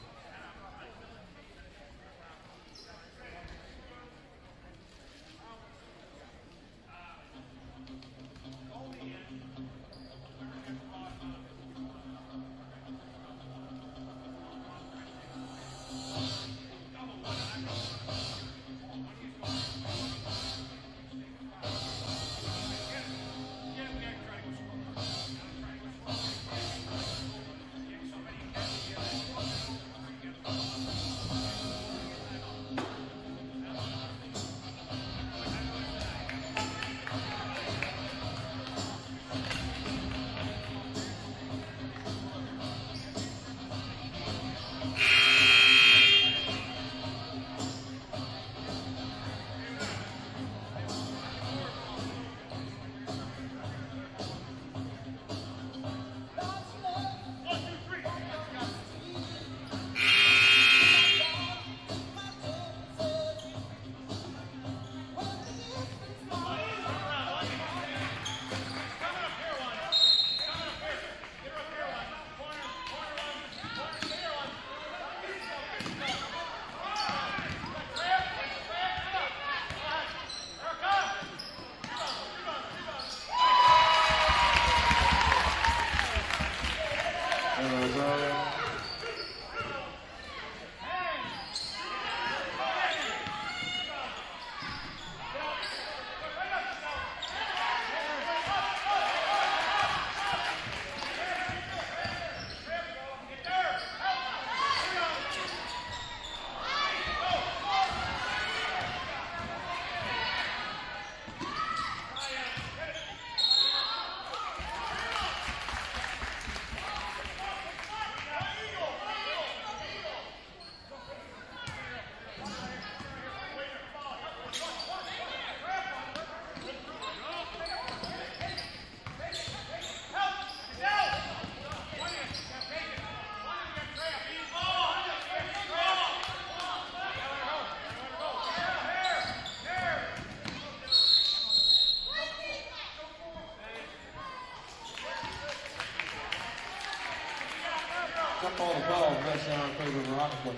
F: Jump ball to call, possession in favor of Irondequoit.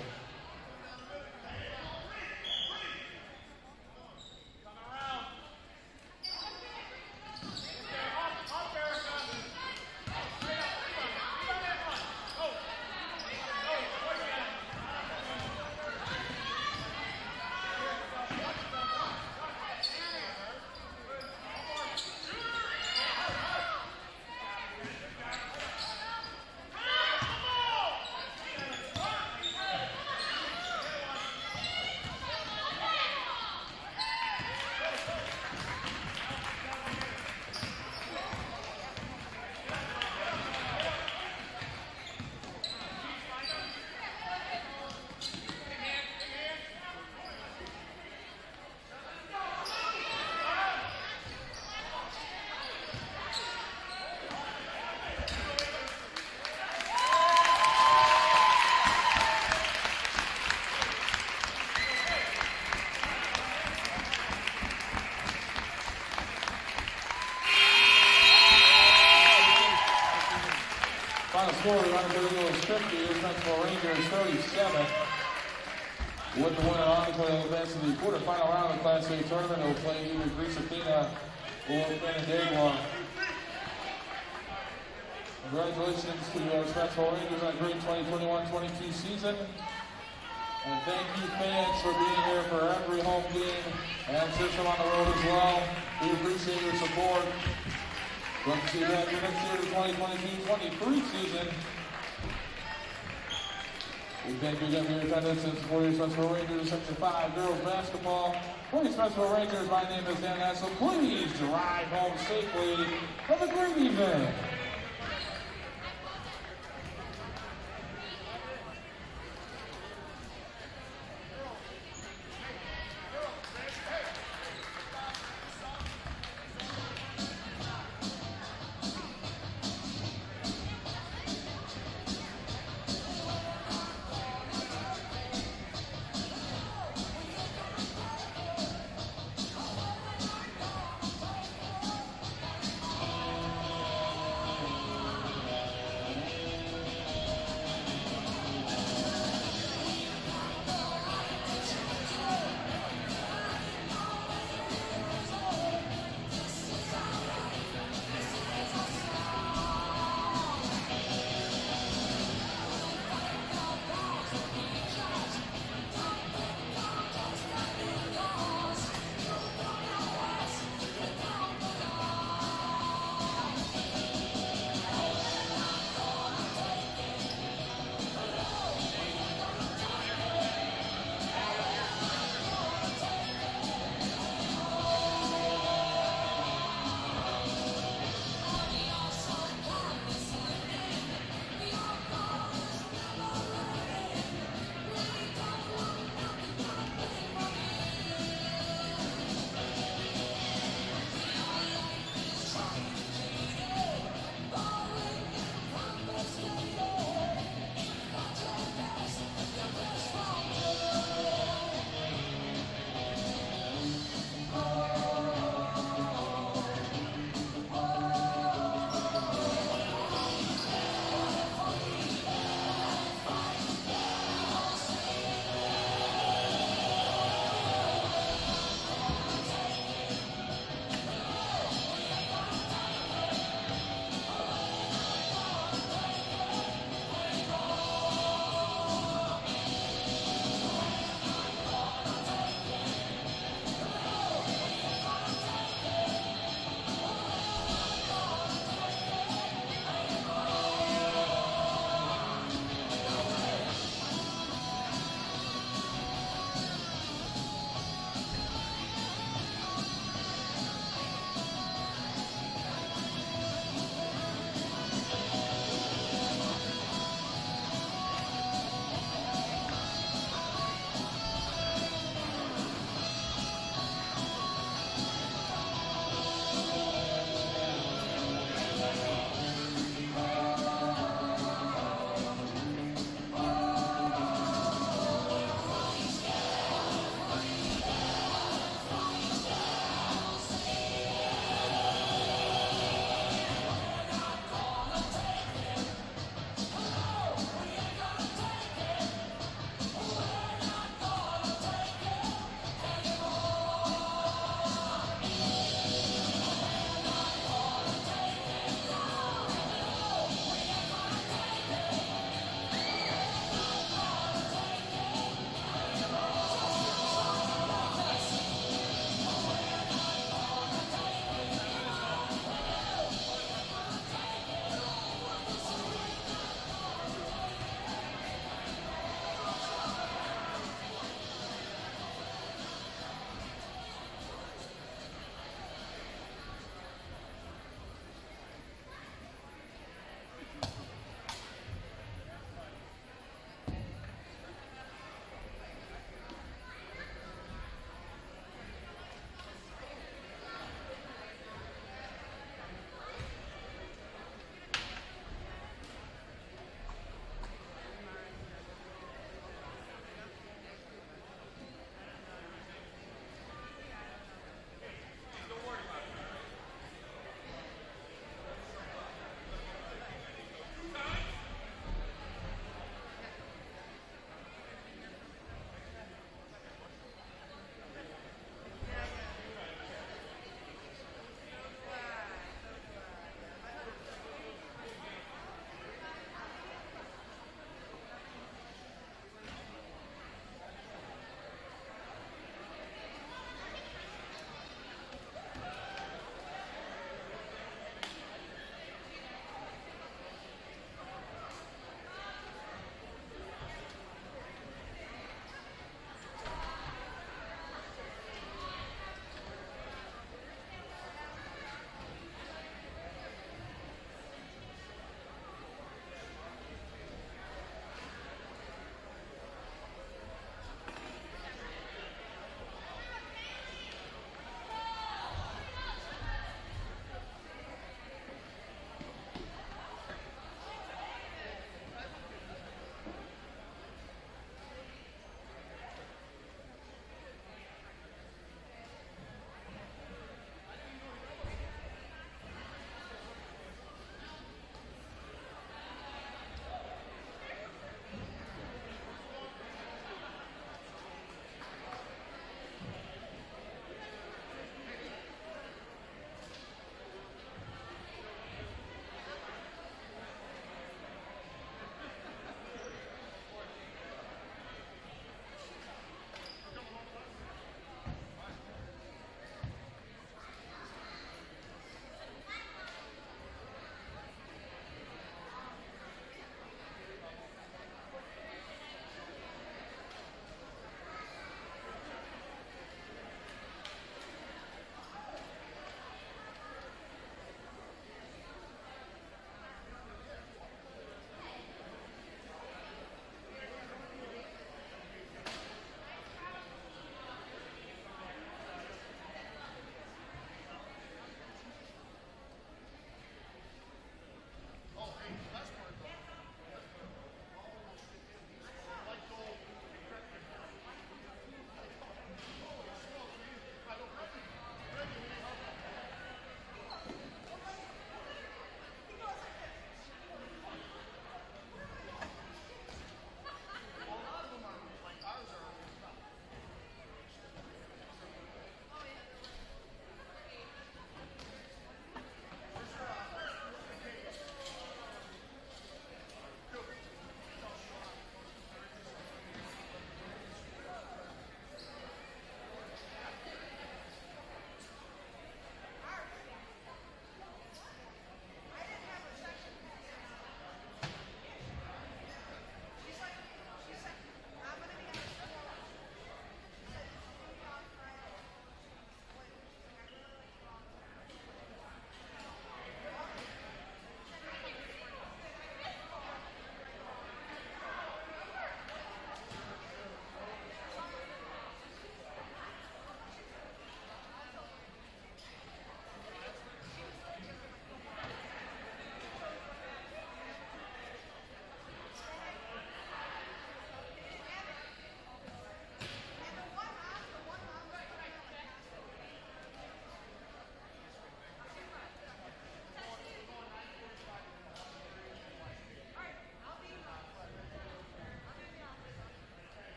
F: Rangers thirty-seven. With the winner on, they'll advance to the quarterfinal round of the Class A tournament. They'll play either Greece Athena or Canandaigua. Congratulations to the Spencerville Rangers on a great twenty twenty-one twenty-two season. And thank you fans for being here for every home game and system on the road as well. We appreciate your support. Look to see you back here next year, the twenty twenty-two twenty-three season. We thank you again for your attendance and support of Spencerville Rangers Section five Girls Basketball. For the Spencerville Rangers, my name is Dan Hassel. Please drive home safely. Have a great evening.